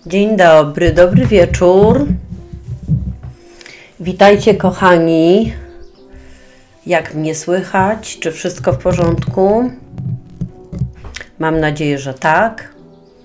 Dzień dobry, dobry wieczór. Witajcie kochani. Jak mnie słychać? Czy wszystko w porządku? Mam nadzieję, że tak.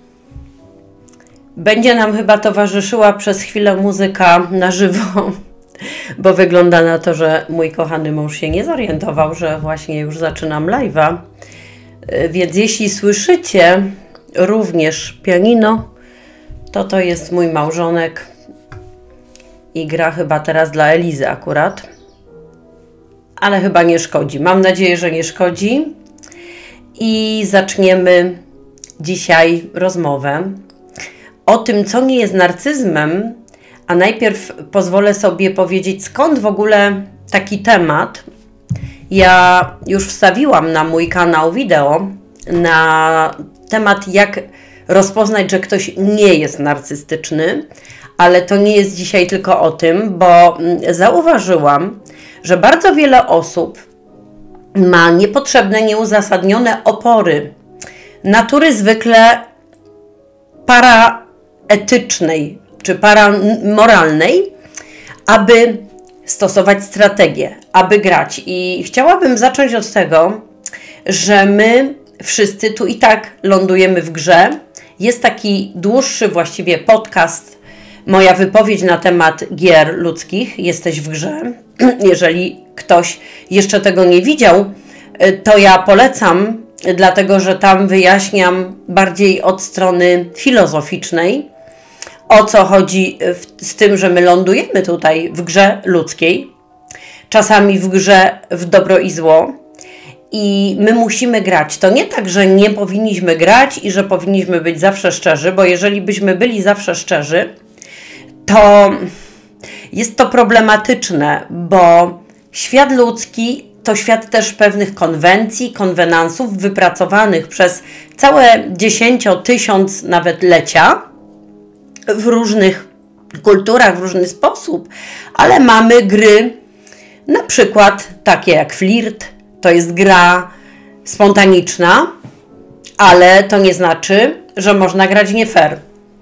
Będzie nam chyba towarzyszyła przez chwilę muzyka na żywo, bo wygląda na to, że mój kochany mąż się nie zorientował, że właśnie już zaczynam live'a. Więc jeśli słyszycie również pianino, to jest mój małżonek i gra chyba teraz dla Elizy akurat. Ale chyba nie szkodzi. Mam nadzieję, że nie szkodzi. I zaczniemy dzisiaj rozmowę o tym, co nie jest narcyzmem, a najpierw pozwolę sobie powiedzieć, skąd w ogóle taki temat. Ja już wstawiłam na mój kanał wideo na temat, jak rozpoznać, że ktoś nie jest narcystyczny, ale to nie jest dzisiaj tylko o tym, bo zauważyłam, że bardzo wiele osób ma niepotrzebne, nieuzasadnione opory natury zwykle paraetycznej czy paramoralnej, aby stosować strategię, aby grać. I chciałabym zacząć od tego, że my wszyscy tu i tak lądujemy w grze. Jest taki dłuższy właściwie podcast, moja wypowiedź na temat gier ludzkich, jesteś w grze. Jeżeli ktoś jeszcze tego nie widział, to ja polecam, dlatego że tam wyjaśniam bardziej od strony filozoficznej, o co chodzi z tym, że my lądujemy tutaj w grze ludzkiej, czasami w grze w dobro i zło. I my musimy grać. To nie tak, że nie powinniśmy grać i że powinniśmy być zawsze szczerzy, bo jeżeli byśmy byli zawsze szczerzy, to jest to problematyczne, bo świat ludzki to świat też pewnych konwencji, konwenansów wypracowanych przez całe 10, 1000 nawet lecia w różnych kulturach, w różny sposób, ale mamy gry, na przykład takie jak flirt. To jest gra spontaniczna, ale to nie znaczy, że można grać nie fair.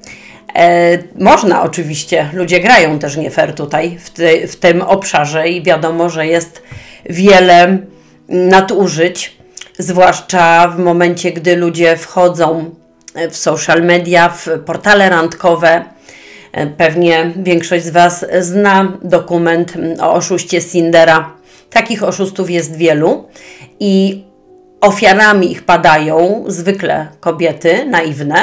Można oczywiście, ludzie grają też nie fair tutaj, w tym obszarze i wiadomo, że jest wiele nadużyć, zwłaszcza w momencie, gdy ludzie wchodzą w social media, w portale randkowe. Pewnie większość z Was zna dokument o oszuście z Tindera. Takich oszustów jest wielu i ofiarami ich padają zwykle kobiety naiwne,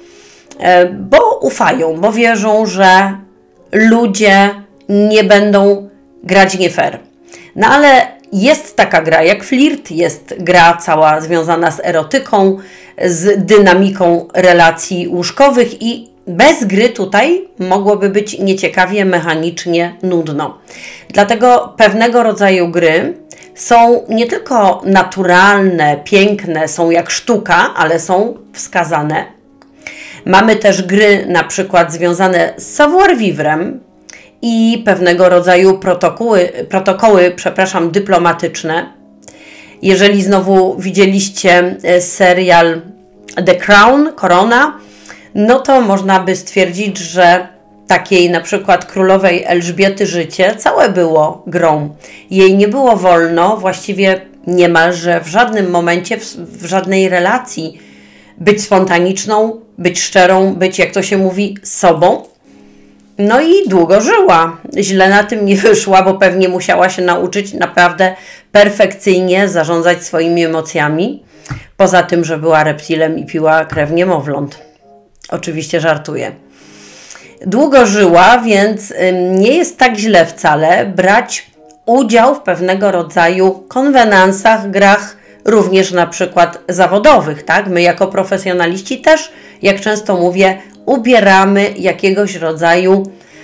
bo ufają, bo wierzą, że ludzie nie będą grać nie fair. No ale jest taka gra jak flirt, jest gra cała związana z erotyką, z dynamiką relacji łóżkowych i bez gry tutaj mogłoby być nieciekawie, mechanicznie, nudno. Dlatego pewnego rodzaju gry są nie tylko naturalne, piękne, są jak sztuka, ale są wskazane. Mamy też gry na przykład związane z savoir-vivre'em i pewnego rodzaju protokoły, dyplomatyczne. Jeżeli znowu widzieliście serial The Crown, Korona, no to można by stwierdzić, że takiej na przykład królowej Elżbiety życie całe było grą. Jej nie było wolno, właściwie niemalże w żadnym momencie, w żadnej relacji być spontaniczną, być szczerą, być, jak to się mówi, sobą. No i długo żyła. Źle na tym nie wyszła, bo pewnie musiała się nauczyć naprawdę perfekcyjnie zarządzać swoimi emocjami. Poza tym, że była reptilem i piła krew niemowląt. Oczywiście żartuję. Długo żyła, więc nie jest tak źle wcale brać udział w pewnego rodzaju konwenansach, grach, również na przykład zawodowych, tak? My jako profesjonaliści też, jak często mówię, ubieramy jakiegoś rodzaju,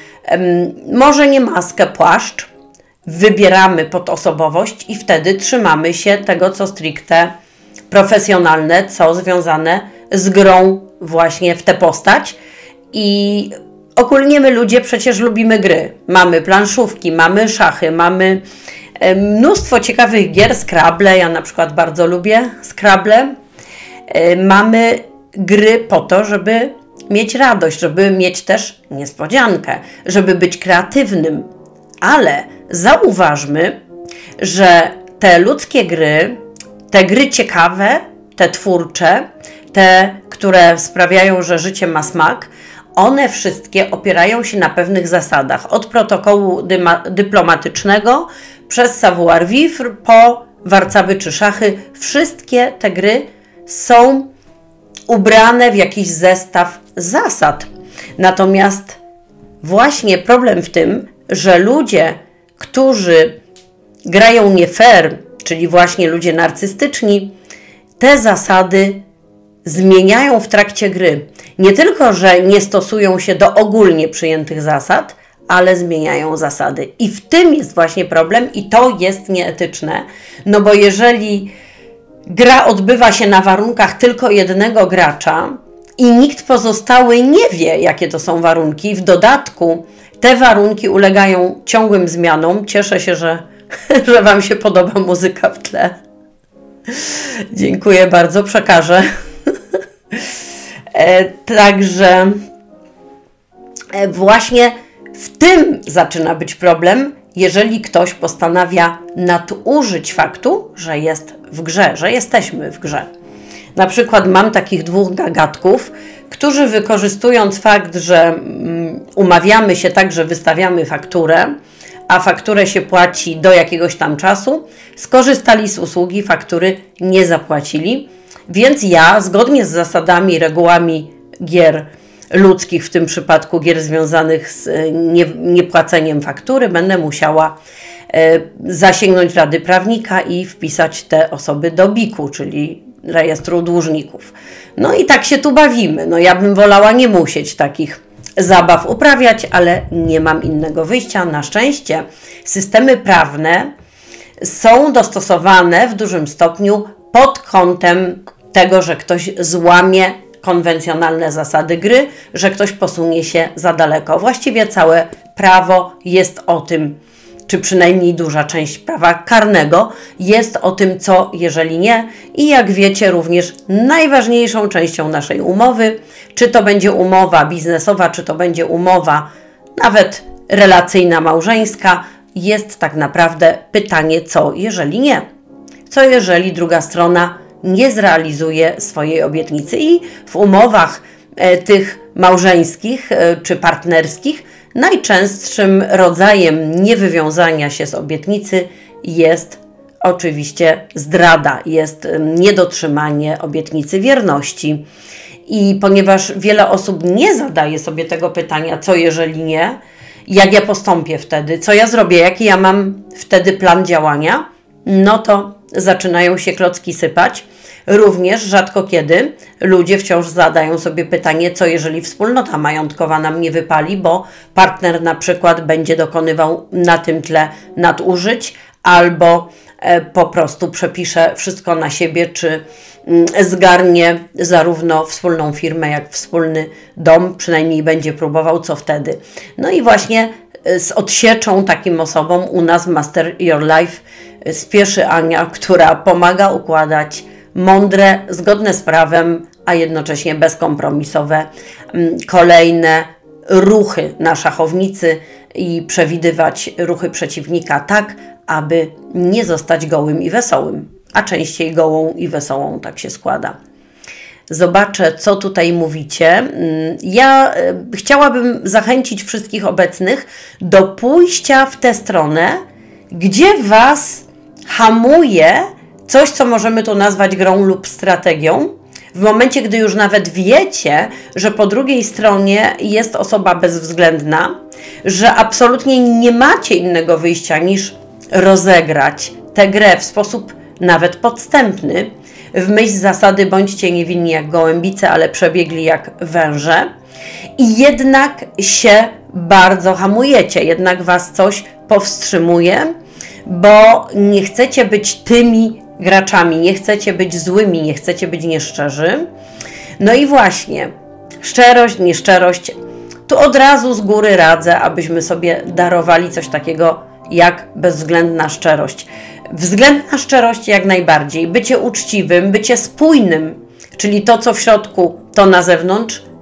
może nie maskę, płaszcz, wybieramy pod osobowość i wtedy trzymamy się tego, co stricte profesjonalne, co związane z grą właśnie w tę postać. I ogólnie my ludzie przecież lubimy gry. Mamy planszówki, mamy szachy, mamy mnóstwo ciekawych gier, Scrabble, ja na przykład bardzo lubię Scrabble. Mamy gry po to, żeby mieć radość, żeby mieć też niespodziankę, żeby być kreatywnym. Ale zauważmy, że te ludzkie gry, te gry ciekawe, te twórcze, te, które sprawiają, że życie ma smak, one wszystkie opierają się na pewnych zasadach. Od protokołu dyplomatycznego przez savoir-vivre po warcaby czy szachy. Wszystkie te gry są ubrane w jakiś zestaw zasad. Natomiast właśnie problem w tym, że ludzie, którzy grają nie fair, czyli właśnie ludzie narcystyczni, te zasady zmieniają w trakcie gry. Nie tylko, że nie stosują się do ogólnie przyjętych zasad, ale zmieniają zasady. I w tym jest właśnie problem i to jest nieetyczne, no bo jeżeli gra odbywa się na warunkach tylko jednego gracza i nikt pozostały nie wie, jakie to są warunki, w dodatku te warunki ulegają ciągłym zmianom. Cieszę się, że Wam się podoba muzyka w tle. Dziękuję bardzo, przekażę. Także właśnie w tym zaczyna być problem, jeżeli ktoś postanawia nadużyć faktu, że jest w grze, że jesteśmy w grze. Na przykład mam takich dwóch gagatków, którzy wykorzystując fakt, że umawiamy się tak, że wystawiamy fakturę, a fakturę się płaci do jakiegoś tam czasu, skorzystali z usługi, faktury nie zapłacili. Więc ja, zgodnie z zasadami, regułami gier ludzkich, w tym przypadku gier związanych z niepłaceniem faktury, będę musiała zasięgnąć rady prawnika i wpisać te osoby do BIK-u, czyli rejestru dłużników. No i tak się tu bawimy. No ja bym wolała nie musieć takich zabaw uprawiać, ale nie mam innego wyjścia. Na szczęście systemy prawne są dostosowane w dużym stopniu pod kątem tego, że ktoś złamie konwencjonalne zasady gry, że ktoś posunie się za daleko. Właściwie całe prawo jest o tym, czy przynajmniej duża część prawa karnego jest o tym, co jeżeli nie. I jak wiecie, również najważniejszą częścią naszej umowy, czy to będzie umowa biznesowa, czy to będzie umowa nawet relacyjna, małżeńska, jest tak naprawdę pytanie, co jeżeli nie. Co jeżeli druga strona nie zrealizuje swojej obietnicy. I w umowach tych małżeńskich czy partnerskich najczęstszym rodzajem niewywiązania się z obietnicy jest oczywiście zdrada, jest niedotrzymanie obietnicy wierności. I ponieważ wiele osób nie zadaje sobie tego pytania, co jeżeli nie, jak ja postąpię wtedy, co ja zrobię, jaki ja mam wtedy plan działania, no to zaczynają się klocki sypać. Również rzadko kiedy ludzie wciąż zadają sobie pytanie, co jeżeli wspólnota majątkowa nam nie wypali, bo partner na przykład będzie dokonywał na tym tle nadużyć albo po prostu przepisze wszystko na siebie, czy zgarnie zarówno wspólną firmę, jak wspólny dom, przynajmniej będzie próbował, co wtedy. No i właśnie z odsieczą takim osobom u nas w Master Your Life spieszy Ania, która pomaga układać mądre, zgodne z prawem, a jednocześnie bezkompromisowe kolejne ruchy na szachownicy i przewidywać ruchy przeciwnika tak, aby nie zostać gołym i wesołym, a częściej gołą i wesołą, tak się składa. Zobaczę, co tutaj mówicie. Ja chciałabym zachęcić wszystkich obecnych do pójścia w tę stronę, gdzie Was hamuje coś, co możemy tu nazwać grą lub strategią. W momencie, gdy już nawet wiecie, że po drugiej stronie jest osoba bezwzględna, że absolutnie nie macie innego wyjścia niż rozegrać tę grę w sposób nawet podstępny, w myśl zasady bądźcie niewinni jak gołębice, ale przebiegli jak węże. I jednak się bardzo hamujecie, jednak Was coś powstrzymuje, bo nie chcecie być tymi graczami, nie chcecie być złymi, nie chcecie być nieszczerzy. No i właśnie, szczerość, nieszczerość, tu od razu z góry radzę, abyśmy sobie darowali coś takiego jak bezwzględna szczerość. Względna szczerość jak najbardziej, bycie uczciwym, bycie spójnym, czyli to, co w środku, to na zewnątrz,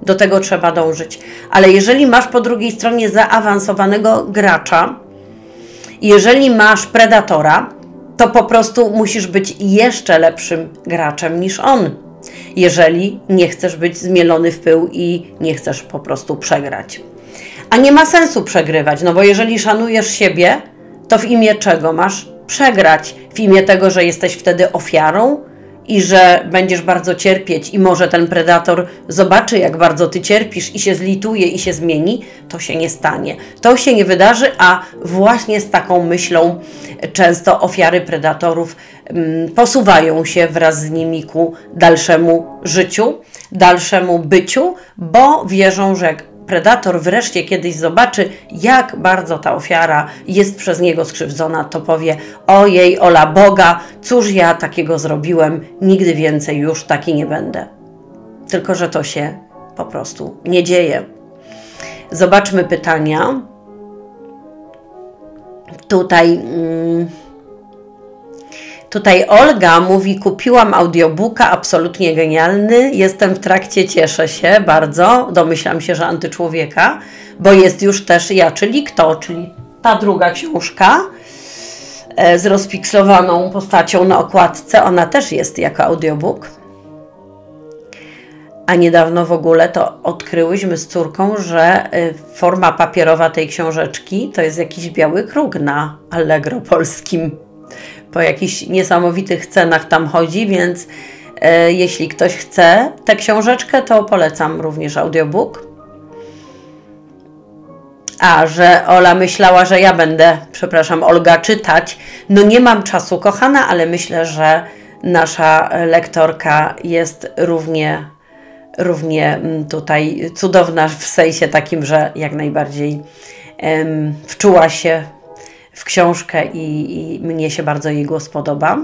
do tego trzeba dążyć. Ale jeżeli masz po drugiej stronie zaawansowanego gracza, jeżeli masz predatora, to po prostu musisz być jeszcze lepszym graczem niż on, jeżeli nie chcesz być zmielony w pył i nie chcesz po prostu przegrać. A nie ma sensu przegrywać, no bo jeżeli szanujesz siebie, to w imię czego masz przegrać? W imię tego, że jesteś wtedy ofiarą i że będziesz bardzo cierpieć i może ten predator zobaczy, jak bardzo ty cierpisz i się zlituje i się zmieni, to się nie stanie. To się nie wydarzy, a właśnie z taką myślą często ofiary predatorów posuwają się wraz z nimi ku dalszemu życiu, dalszemu byciu, bo wierzą, że jak predator wreszcie kiedyś zobaczy, jak bardzo ta ofiara jest przez niego skrzywdzona, to powie: ojej, ola Boga, cóż ja takiego zrobiłem, nigdy więcej już taki nie będę. Tylko że to się po prostu nie dzieje. Zobaczmy pytania. Tutaj Olga mówi: kupiłam audiobooka, absolutnie genialny, jestem w trakcie, cieszę się bardzo, domyślam się, że Antyczłowieka, bo jest już też ja, czyli kto? Czyli ta druga książka z rozpikslowaną postacią na okładce, ona też jest jako audiobook. A niedawno w ogóle to odkryłyśmy z córką, że forma papierowa tej książeczki to jest jakiś biały kruk na Allegro polskim. Po jakichś niesamowitych cenach tam chodzi, więc jeśli ktoś chce tę książeczkę, to polecam również audiobook. A, że Ola myślała, że ja będę, przepraszam, Olga, czytać. No nie mam czasu, kochana, ale myślę, że nasza lektorka jest równie tutaj cudowna w sensie takim, że jak najbardziej wczuła się w książkę i mnie się bardzo jej głos podoba.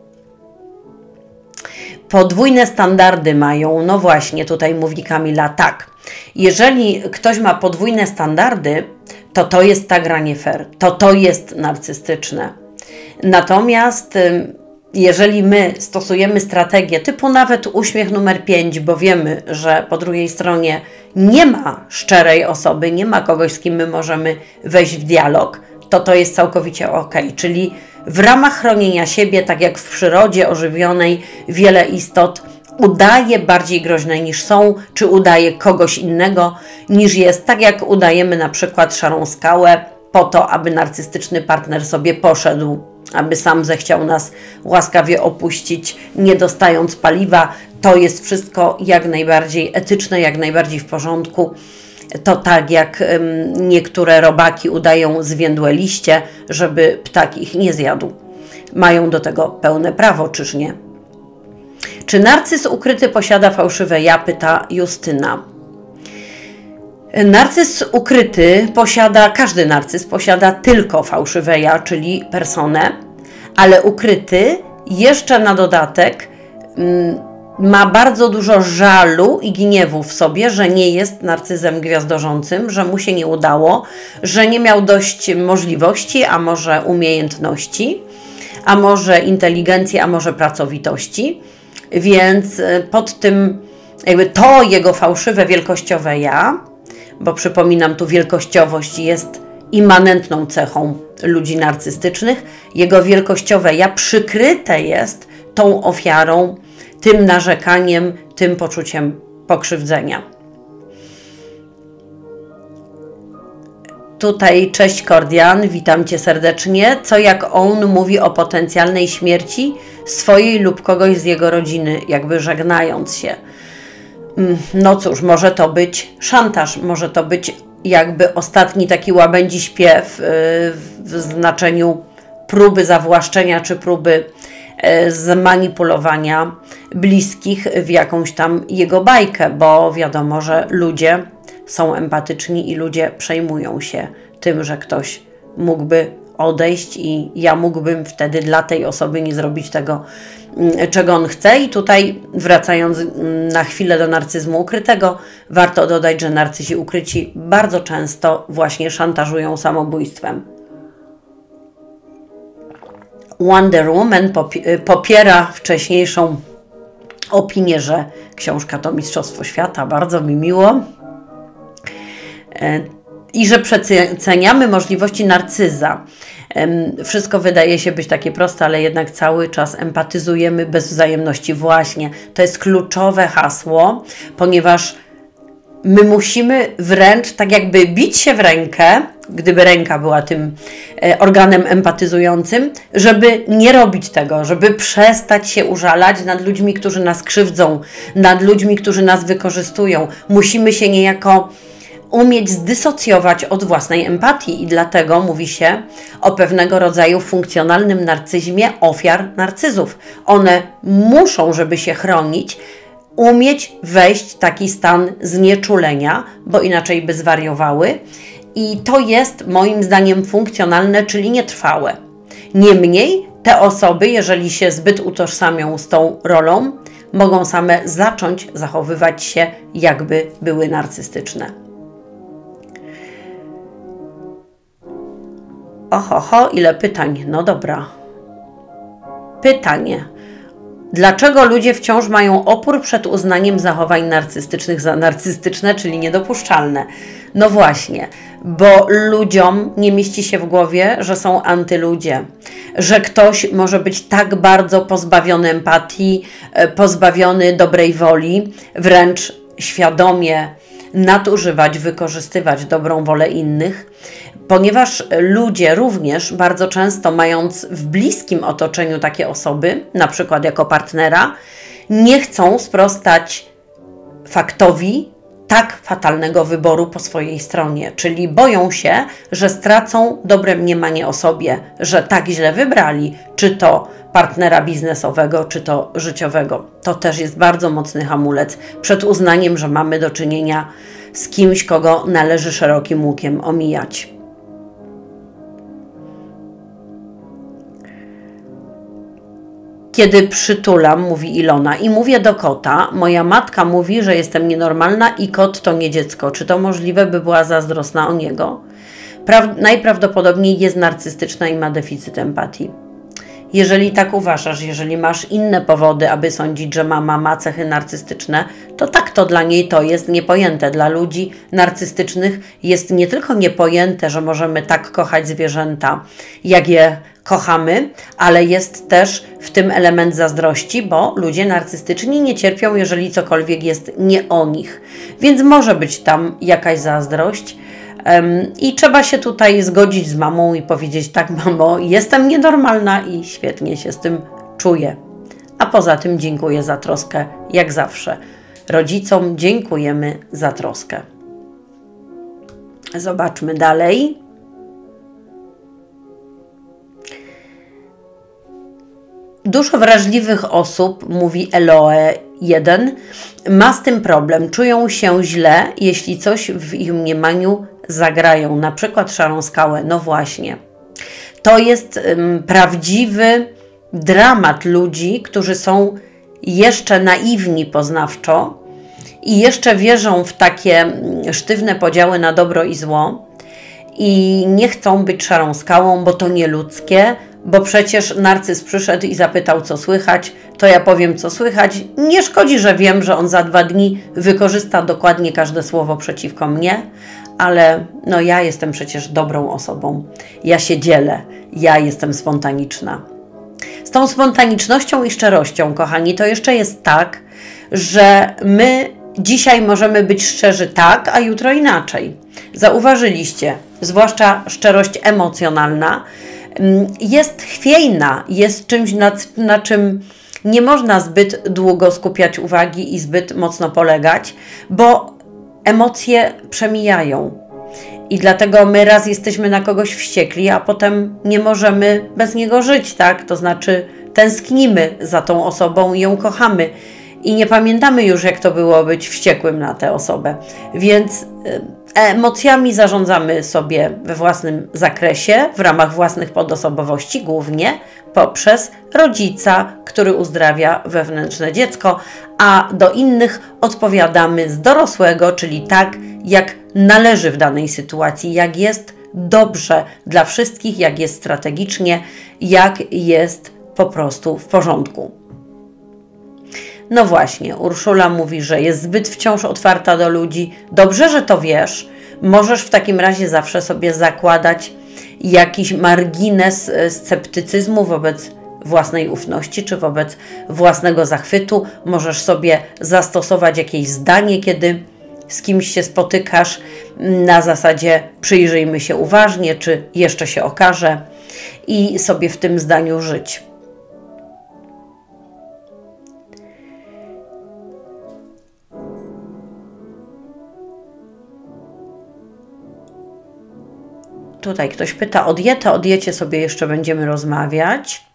Podwójne standardy mają, no właśnie, tutaj mówi Kamila, tak. Jeżeli ktoś ma podwójne standardy, to jest ta gra nie fair, to jest narcystyczne. Natomiast jeżeli my stosujemy strategię typu nawet uśmiech numer 5, bo wiemy, że po drugiej stronie nie ma szczerej osoby, nie ma kogoś, z kim my możemy wejść w dialog, to jest całkowicie ok. Czyli w ramach chronienia siebie, tak jak w przyrodzie ożywionej, wiele istot udaje bardziej groźne niż są, czy udaje kogoś innego niż jest, tak jak udajemy na przykład szarą skałę po to, aby narcystyczny partner sobie poszedł, aby sam zechciał nas łaskawie opuścić, nie dostając paliwa. To jest wszystko jak najbardziej etyczne, jak najbardziej w porządku. To tak jak niektóre robaki udają zwiędłe liście, żeby ptak ich nie zjadł. Mają do tego pełne prawo, czyż nie? Czy narcyz ukryty posiada fałszywe ja? Pyta Justyna. Narcyz ukryty posiada, każdy narcyz posiada tylko fałszywe ja, czyli personę, ale ukryty jeszcze na dodatek ma bardzo dużo żalu i gniewu w sobie, że nie jest narcyzem gwiazdorzącym, że mu się nie udało, że nie miał dość możliwości, a może umiejętności, a może inteligencji, a może pracowitości. Więc pod tym jakby to jego fałszywe wielkościowe ja, bo przypominam, tu wielkościowość jest immanentną cechą ludzi narcystycznych, jego wielkościowe ja przykryte jest tą ofiarą, tym narzekaniem, tym poczuciem pokrzywdzenia. Tutaj cześć Kordian, witam Cię serdecznie. Co jak on mówi o potencjalnej śmierci swojej lub kogoś z jego rodziny, jakby żegnając się? No cóż, może to być szantaż, może to być jakby ostatni taki łabędzi śpiew w znaczeniu próby zawłaszczenia czy próby zmanipulowania bliskich w jakąś tam jego bajkę, bo wiadomo, że ludzie są empatyczni i ludzie przejmują się tym, że ktoś mógłby odejść i ja mógłbym wtedy dla tej osoby nie zrobić tego, czego on chce. I tutaj wracając na chwilę do narcyzmu ukrytego, warto dodać, że narcyzi ukryci bardzo często właśnie szantażują samobójstwem. Wonder Woman popiera wcześniejszą opinię, że książka to Mistrzostwo Świata, bardzo mi miło. I że przeceniamy możliwości narcyza. Wszystko wydaje się być takie proste, ale jednak cały czas empatyzujemy bez wzajemności. Właśnie, to jest kluczowe hasło, ponieważ my musimy wręcz tak jakby bić się w rękę, gdyby ręka była tym organem empatyzującym, żeby nie robić tego, żeby przestać się użalać nad ludźmi, którzy nas krzywdzą, nad ludźmi, którzy nas wykorzystują. Musimy się niejako umieć zdysocjować od własnej empatii i dlatego mówi się o pewnego rodzaju funkcjonalnym narcyzmie ofiar narcyzów. One muszą, żeby się chronić, umieć wejść w taki stan znieczulenia, bo inaczej by zwariowały. I to jest moim zdaniem funkcjonalne, czyli nietrwałe. Niemniej te osoby, jeżeli się zbyt utożsamią z tą rolą, mogą same zacząć zachowywać się, jakby były narcystyczne. Oho, ile pytań. No dobra. Pytanie. Dlaczego ludzie wciąż mają opór przed uznaniem zachowań narcystycznych za narcystyczne, czyli niedopuszczalne? No właśnie, bo ludziom nie mieści się w głowie, że są antyludzie, że ktoś może być tak bardzo pozbawiony empatii, pozbawiony dobrej woli, wręcz świadomie nadużywać, wykorzystywać dobrą wolę innych, ponieważ ludzie również bardzo często, mając w bliskim otoczeniu takie osoby, na przykład jako partnera, nie chcą sprostać faktowi tak fatalnego wyboru po swojej stronie, czyli boją się, że stracą dobre mniemanie o sobie, że tak źle wybrali, czy to partnera biznesowego, czy to życiowego. To też jest bardzo mocny hamulec przed uznaniem, że mamy do czynienia z kimś, kogo należy szerokim łukiem omijać. Kiedy przytulam, mówi Ilona, i mówię do kota, moja matka mówi, że jestem nienormalna i kot to nie dziecko. Czy to możliwe, by była zazdrosna o niego? Najprawdopodobniej jest narcystyczna i ma deficyt empatii. Jeżeli tak uważasz, jeżeli masz inne powody, aby sądzić, że mama ma cechy narcystyczne, to tak, to dla niej to jest niepojęte. Dla ludzi narcystycznych jest nie tylko niepojęte, że możemy tak kochać zwierzęta, jak je kochamy, ale jest też w tym element zazdrości, bo ludzie narcystyczni nie cierpią, jeżeli cokolwiek jest nie o nich. Więc może być tam jakaś zazdrość. I trzeba się tutaj zgodzić z mamą i powiedzieć, tak mamo, jestem nienormalna i świetnie się z tym czuję. A poza tym dziękuję za troskę, jak zawsze. Rodzicom dziękujemy za troskę. Zobaczmy dalej. Dużo wrażliwych osób, mówi Eloe 1, ma z tym problem. Czują się źle, jeśli coś w ich mniemaniu zagrają, na przykład szarą skałę. No właśnie. To jest prawdziwy dramat ludzi, którzy są jeszcze naiwni poznawczo i jeszcze wierzą w takie sztywne podziały na dobro i zło i nie chcą być szarą skałą, bo to nieludzkie, bo przecież narcyz przyszedł i zapytał, co słychać, to ja powiem, co słychać. Nie szkodzi, że wiem, że on za 2 dni wykorzysta dokładnie każde słowo przeciwko mnie, ale no ja jestem przecież dobrą osobą. Ja się dzielę, ja jestem spontaniczna. Z tą spontanicznością i szczerością, kochani, to jeszcze jest tak, że my dzisiaj możemy być szczerzy tak, a jutro inaczej. Zauważyliście, zwłaszcza szczerość emocjonalna, jest chwiejna, jest czymś, na czym nie można zbyt długo skupiać uwagi i zbyt mocno polegać, bo emocje przemijają. I dlatego my raz jesteśmy na kogoś wściekli, a potem nie możemy bez niego żyć, tak? To znaczy tęsknimy za tą osobą i ją kochamy. I nie pamiętamy już, jak to było być wściekłym na tę osobę. Więc emocjami zarządzamy sobie we własnym zakresie, w ramach własnych podosobowości, głównie poprzez rodzica, który uzdrawia wewnętrzne dziecko, a do innych odpowiadamy z dorosłego, czyli tak, jak należy w danej sytuacji, jak jest dobrze dla wszystkich, jak jest strategicznie, jak jest po prostu w porządku. No właśnie, Urszula mówi, że jest zbyt wciąż otwarta do ludzi. Dobrze, że to wiesz. Możesz w takim razie zawsze sobie zakładać jakiś margines sceptycyzmu wobec własnej ufności czy wobec własnego zachwytu. Możesz sobie zastosować jakieś zdanie, kiedy z kimś się spotykasz, na zasadzie przyjrzyjmy się uważnie, czy jeszcze się okaże, i sobie w tym zdaniu żyć. Tutaj ktoś pyta o dietę. O diecie sobie jeszcze będziemy rozmawiać.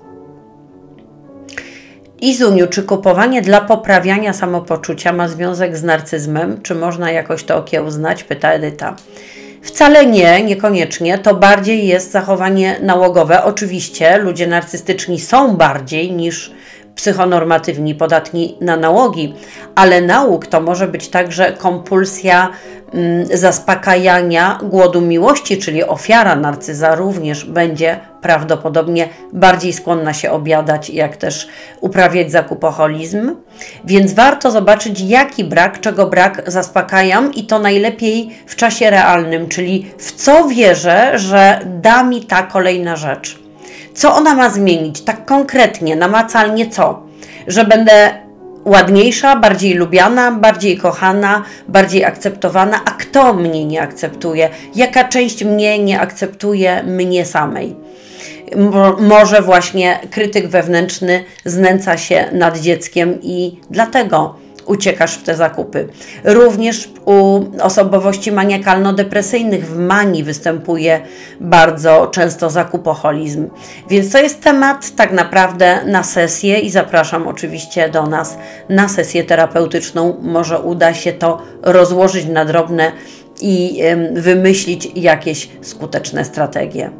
Izuniu, czy kupowanie dla poprawiania samopoczucia ma związek z narcyzmem? Czy można jakoś to okiełznać? Pyta Edyta. Wcale nie, niekoniecznie. To bardziej jest zachowanie nałogowe. Oczywiście ludzie narcystyczni są bardziej niż psychonormatywni, podatni na nałogi, ale nałóg to może być także kompulsja zaspokajania głodu miłości, czyli ofiara narcyza również będzie prawdopodobnie bardziej skłonna się objadać, jak też uprawiać zakupoholizm. Więc warto zobaczyć, jaki brak, czego brak zaspokajam, i to najlepiej w czasie realnym, czyli w co wierzę, że da mi ta kolejna rzecz. Co ona ma zmienić? Tak konkretnie, namacalnie co? Że będę ładniejsza, bardziej lubiana, bardziej kochana, bardziej akceptowana. A kto mnie nie akceptuje? Jaka część mnie nie akceptuje mnie samej? Może właśnie krytyk wewnętrzny znęca się nad dzieckiem i dlatego uciekasz w te zakupy. Również u osobowości maniakalno-depresyjnych w manii występuje bardzo często zakupoholizm. Więc to jest temat tak naprawdę na sesję i zapraszam oczywiście do nas na sesję terapeutyczną. Może uda się to rozłożyć na drobne i wymyślić jakieś skuteczne strategie.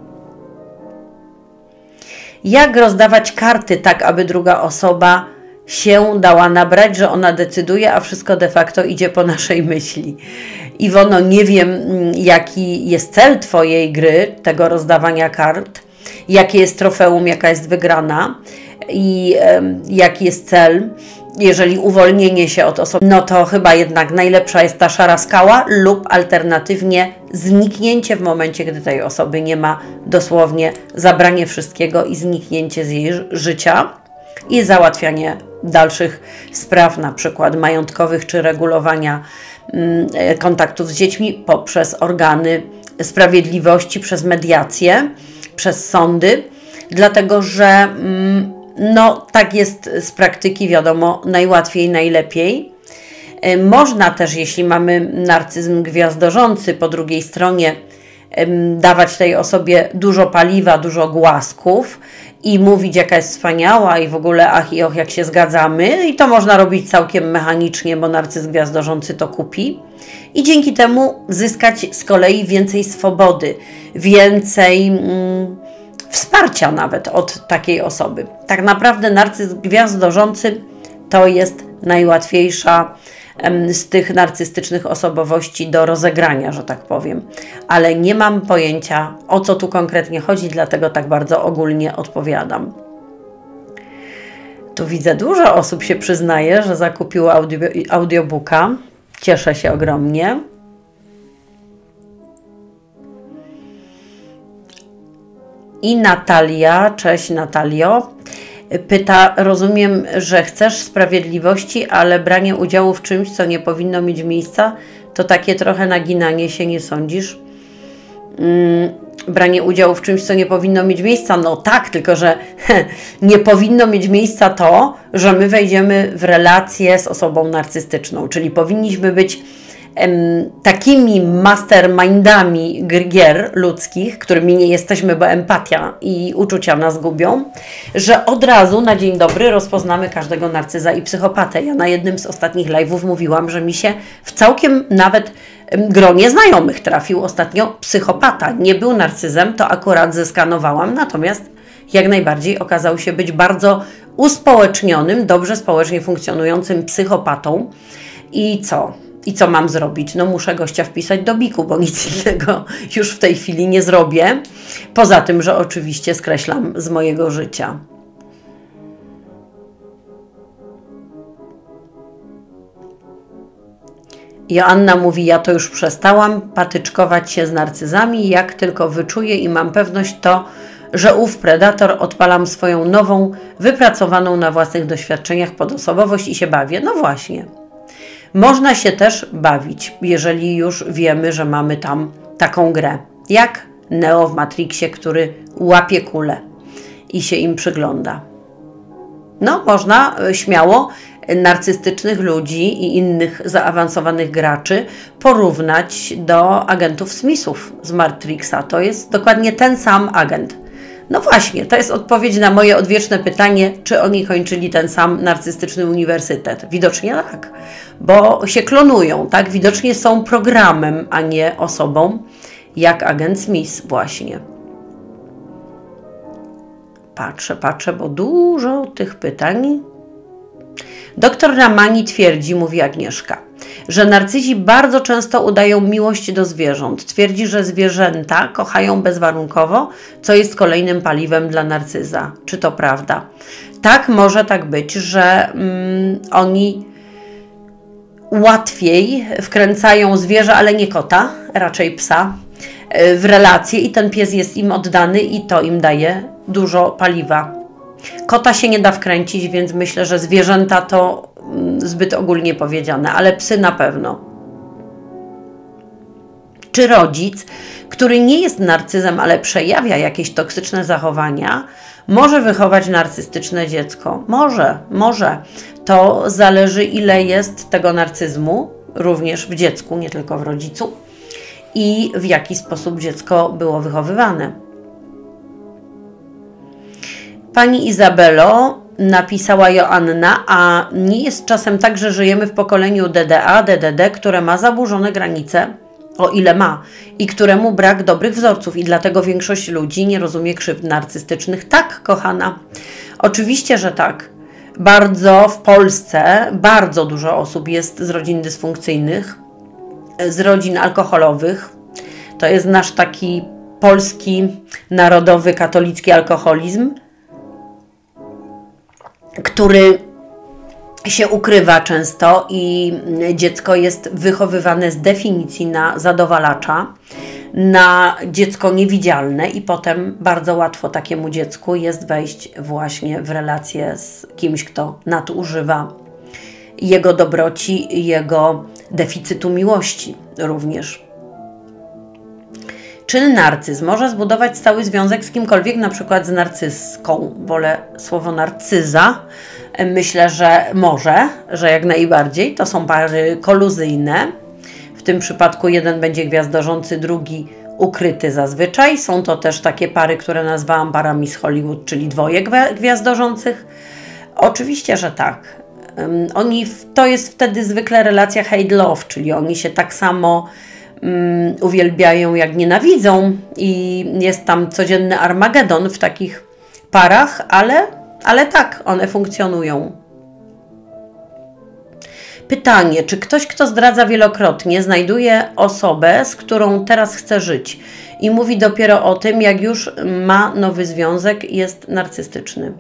Jak rozdawać karty tak, aby druga osoba się dała nabrać, że ona decyduje, a wszystko de facto idzie po naszej myśli? Iwono, nie wiem, jaki jest cel Twojej gry, tego rozdawania kart, jakie jest trofeum, jaka jest wygrana i jaki jest cel. Jeżeli uwolnienie się od osoby, no to chyba jednak najlepsza jest ta szara skała lub alternatywnie zniknięcie w momencie, gdy tej osoby nie ma, dosłownie zabranie wszystkiego i zniknięcie z jej życia i załatwianie dalszych spraw, na przykład majątkowych czy regulowania kontaktów z dziećmi poprzez organy sprawiedliwości, przez mediację, przez sądy, dlatego że no tak jest z praktyki, wiadomo, najłatwiej, najlepiej. Można też, jeśli mamy narcyzm gwiazdorzący po drugiej stronie, dawać tej osobie dużo paliwa, dużo głasków i mówić, jaka jest wspaniała i w ogóle ach i och, jak się zgadzamy, i to można robić całkiem mechanicznie, bo narcyz gwiazdorzący to kupi i dzięki temu zyskać z kolei więcej swobody, więcej wsparcia nawet od takiej osoby. Tak naprawdę narcyz gwiazdorzący to jest najłatwiejsza z tych narcystycznych osobowości do rozegrania, że tak powiem. Ale nie mam pojęcia, o co tu konkretnie chodzi, dlatego tak bardzo ogólnie odpowiadam. Tu widzę, dużo osób się przyznaje, że zakupiło audiobooka. Cieszę się ogromnie. I Natalia, cześć Natalio, pyta, rozumiem, że chcesz sprawiedliwości, ale branie udziału w czymś, co nie powinno mieć miejsca, to takie trochę naginanie się, nie sądzisz? Branie udziału w czymś, co nie powinno mieć miejsca, no tak, tylko że nie powinno mieć miejsca to, że my wejdziemy w relację z osobą narcystyczną, czyli powinniśmy być takimi mastermindami gier ludzkich, którymi nie jesteśmy, bo empatia i uczucia nas gubią, że od razu na dzień dobry rozpoznamy każdego narcyza i psychopatę. Ja na jednym z ostatnich live'ów mówiłam, że mi się w całkiem nawet gronie znajomych trafił ostatnio psychopata. Nie był narcyzem, to akurat zeskanowałam, natomiast jak najbardziej okazał się być bardzo uspołecznionym, dobrze społecznie funkcjonującym psychopatą. I co? I co mam zrobić? No muszę gościa wpisać do BIK-u, bo nic innego już w tej chwili nie zrobię. Poza tym, że oczywiście skreślam z mojego życia. Joanna mówi, ja to już przestałam patyczkować się z narcyzami, jak tylko wyczuję i mam pewność to, że ów predator, odpalam swoją nową, wypracowaną na własnych doświadczeniach podosobowość i się bawię. No właśnie. Można się też bawić, jeżeli już wiemy, że mamy tam taką grę. Jak Neo w Matrixie, który łapie kulę i się im przygląda. No, można śmiało narcystycznych ludzi i innych zaawansowanych graczy porównać do agentów Smithów z Matrixa. To jest dokładnie ten sam agent. No właśnie, to jest odpowiedź na moje odwieczne pytanie, czy oni kończyli ten sam narcystyczny uniwersytet. Widocznie tak, bo się klonują, tak? Widocznie są programem, a nie osobą, jak agent Smith właśnie. Patrzę, bo dużo tych pytań. Doktor Ramani twierdzi, mówi Agnieszka, że narcyzi bardzo często udają miłość do zwierząt. Twierdzi, że zwierzęta kochają bezwarunkowo, co jest kolejnym paliwem dla narcyza. Czy to prawda? Tak, może tak być, że oni łatwiej wkręcają zwierzę, ale nie kota, raczej psa, w relacje i ten pies jest im oddany i to im daje dużo paliwa. Kota się nie da wkręcić, więc myślę, że zwierzęta to zbyt ogólnie powiedziane, ale psy na pewno. Czy rodzic, który nie jest narcyzem, ale przejawia jakieś toksyczne zachowania, może wychować narcystyczne dziecko? Może. To zależy, ile jest tego narcyzmu, również w dziecku, nie tylko w rodzicu, i w jaki sposób dziecko było wychowywane. Pani Izabelo, napisała Joanna, a nie jest czasem tak, że żyjemy w pokoleniu DDA, DDD, które ma zaburzone granice, o ile ma, i któremu brak dobrych wzorców i dlatego większość ludzi nie rozumie krzywd narcystycznych. Tak, kochana, oczywiście, że tak. W Polsce bardzo dużo osób jest z rodzin dysfunkcyjnych, z rodzin alkoholowych. To jest nasz taki polski, narodowy, katolicki alkoholizm, który się ukrywa często i dziecko jest wychowywane z definicji na zadowalacza, na dziecko niewidzialne i potem bardzo łatwo takiemu dziecku jest wejść właśnie w relację z kimś, kto nadużywa jego dobroci, jego deficytu miłości również. Czy narcyz może zbudować stały związek z kimkolwiek, na przykład z narcyzką? Wolę słowo narcyza. Myślę, że może, że jak najbardziej. To są pary koluzyjne. W tym przypadku jeden będzie gwiazdorzący, drugi ukryty zazwyczaj. Są to też takie pary, które nazwałam parami z Hollywood, czyli dwoje gwiazdorzących. Oczywiście, że tak. To jest wtedy zwykle relacja hate-love, czyli oni się tak samo uwielbiają, jak nienawidzą i jest tam codzienny Armagedon w takich parach, ale tak, one funkcjonują. Pytanie, czy ktoś, kto zdradza wielokrotnie, znajduje osobę, z którą teraz chce żyć i mówi dopiero o tym, jak już ma nowy związek, jest narcystyczny?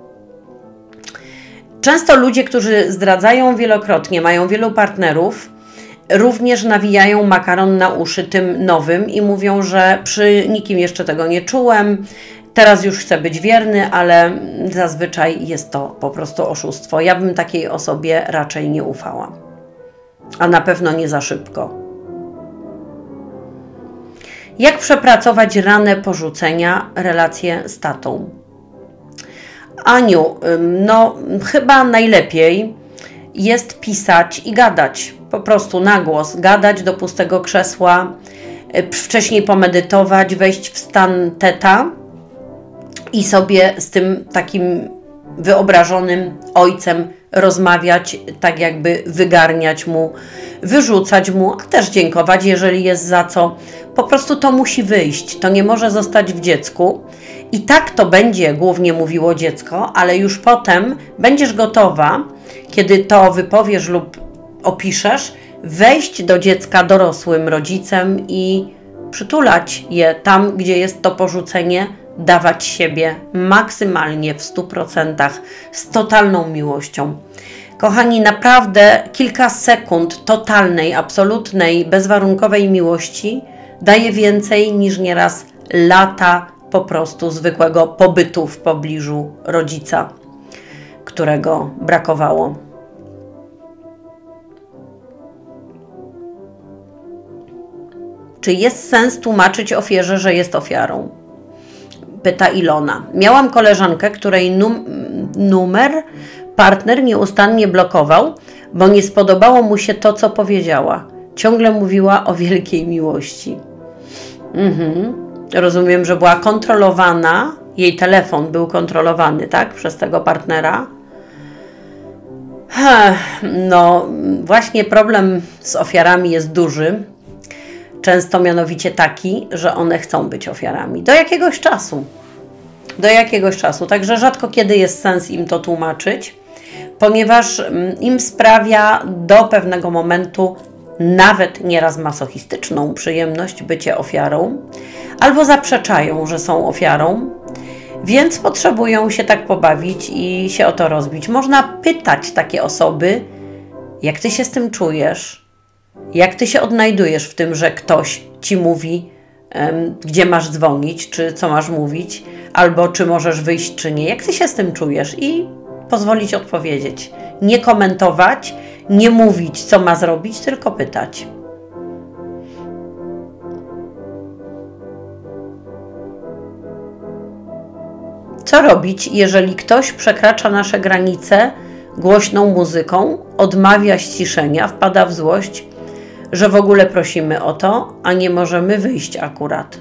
Często ludzie, którzy zdradzają wielokrotnie, mają wielu partnerów, również nawijają makaron na uszy tym nowym i mówią, że przy nikim jeszcze tego nie czułem, teraz już chcę być wierny, ale zazwyczaj jest to po prostu oszustwo. Ja bym takiej osobie raczej nie ufała, a na pewno nie za szybko. Jak przepracować ranę porzucenia, relację z tatą? Aniu, no chyba najlepiej jest pisać i gadać. Po prostu na głos, gadać do pustego krzesła, wcześniej pomedytować, wejść w stan teta i sobie z tym takim wyobrażonym ojcem rozmawiać, tak jakby wygarniać mu, wyrzucać mu, a też dziękować, jeżeli jest za co. Po prostu to musi wyjść, to nie może zostać w dziecku. I tak to będzie głównie mówiło dziecko, ale już potem będziesz gotowa, kiedy to wypowiesz lub opiszesz, wejść do dziecka dorosłym rodzicem i przytulać je tam, gdzie jest to porzucenie, dawać siebie maksymalnie w 100%, z totalną miłością. Kochani, naprawdę kilka sekund totalnej, absolutnej, bezwarunkowej miłości daje więcej niż nieraz lata po prostu zwykłego pobytu w pobliżu rodzica, którego brakowało. Czy jest sens tłumaczyć ofierze, że jest ofiarą? Pyta Ilona. Miałam koleżankę, której numer partner nieustannie blokował, bo nie spodobało mu się to, co powiedziała. Ciągle mówiła o wielkiej miłości. Rozumiem, że była kontrolowana, jej telefon był kontrolowany, tak? Przez tego partnera. No, właśnie problem z ofiarami jest duży. Często mianowicie taki, że one chcą być ofiarami. Do jakiegoś czasu. Do jakiegoś czasu. Także rzadko kiedy jest sens im to tłumaczyć, ponieważ im sprawia do pewnego momentu nawet nieraz masochistyczną przyjemność bycie ofiarą, albo zaprzeczają, że są ofiarą, więc potrzebują się tak pobawić i się o to rozbić. Można pytać takie osoby, jak ty się z tym czujesz, jak ty się odnajdujesz w tym, że ktoś ci mówi, gdzie masz dzwonić, czy co masz mówić, albo czy możesz wyjść, czy nie. Jak ty się z tym czujesz i pozwolić odpowiedzieć. Nie komentować, nie mówić, co ma zrobić, tylko pytać. Co robić, jeżeli ktoś przekracza nasze granice głośną muzyką, odmawia ściszenia, wpada w złość, że w ogóle prosimy o to, a nie możemy wyjść akurat?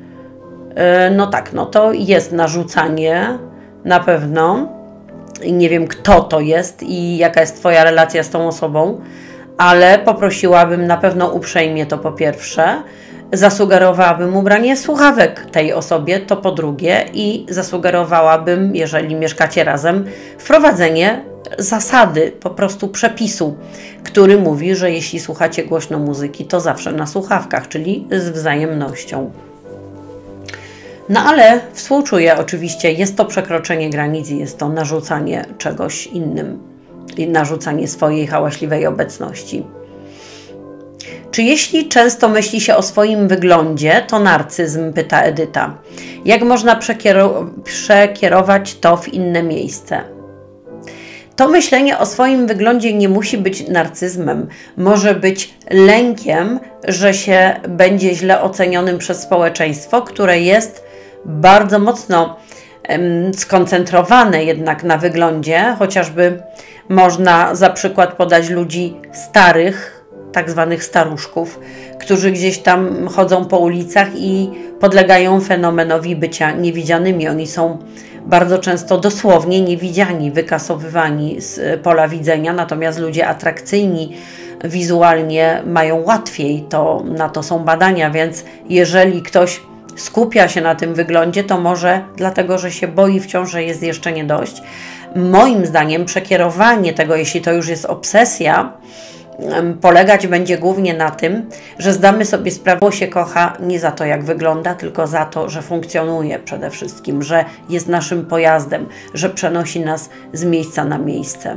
No tak, no to jest narzucanie na pewno. Nie wiem, kto to jest i jaka jest twoja relacja z tą osobą, ale poprosiłabym na pewno uprzejmie, to po pierwsze. Zasugerowałabym ubranie słuchawek tej osobie, to po drugie, i zasugerowałabym, jeżeli mieszkacie razem, wprowadzenie zasady, po prostu przepisu, który mówi, że jeśli słuchacie głośno muzyki, to zawsze na słuchawkach, czyli z wzajemnością. No ale współczuję oczywiście, jest to przekroczenie granic i jest to narzucanie czegoś innym i narzucanie swojej hałaśliwej obecności. Czy jeśli często myśli się o swoim wyglądzie, to narcyzm? Pyta Edyta. Jak można przekierować to w inne miejsce? To myślenie o swoim wyglądzie nie musi być narcyzmem. Może być lękiem, że się będzie źle ocenionym przez społeczeństwo, które jest bardzo mocno skoncentrowane jednak na wyglądzie. Chociażby można za przykład podać ludzi starych, tak zwanych staruszków, którzy gdzieś tam chodzą po ulicach i podlegają fenomenowi bycia niewidzianymi. Oni są bardzo często dosłownie niewidziani, wykasowywani z pola widzenia, natomiast ludzie atrakcyjni wizualnie mają łatwiej, na to są badania, więc jeżeli ktoś skupia się na tym wyglądzie, to może dlatego, że się boi wciąż, że jest jeszcze nie dość. Moim zdaniem przekierowanie tego, jeśli to już jest obsesja, polegać będzie głównie na tym, że zdamy sobie sprawę, że się kocha nie za to, jak wygląda, tylko za to, że funkcjonuje przede wszystkim, że jest naszym pojazdem, że przenosi nas z miejsca na miejsce.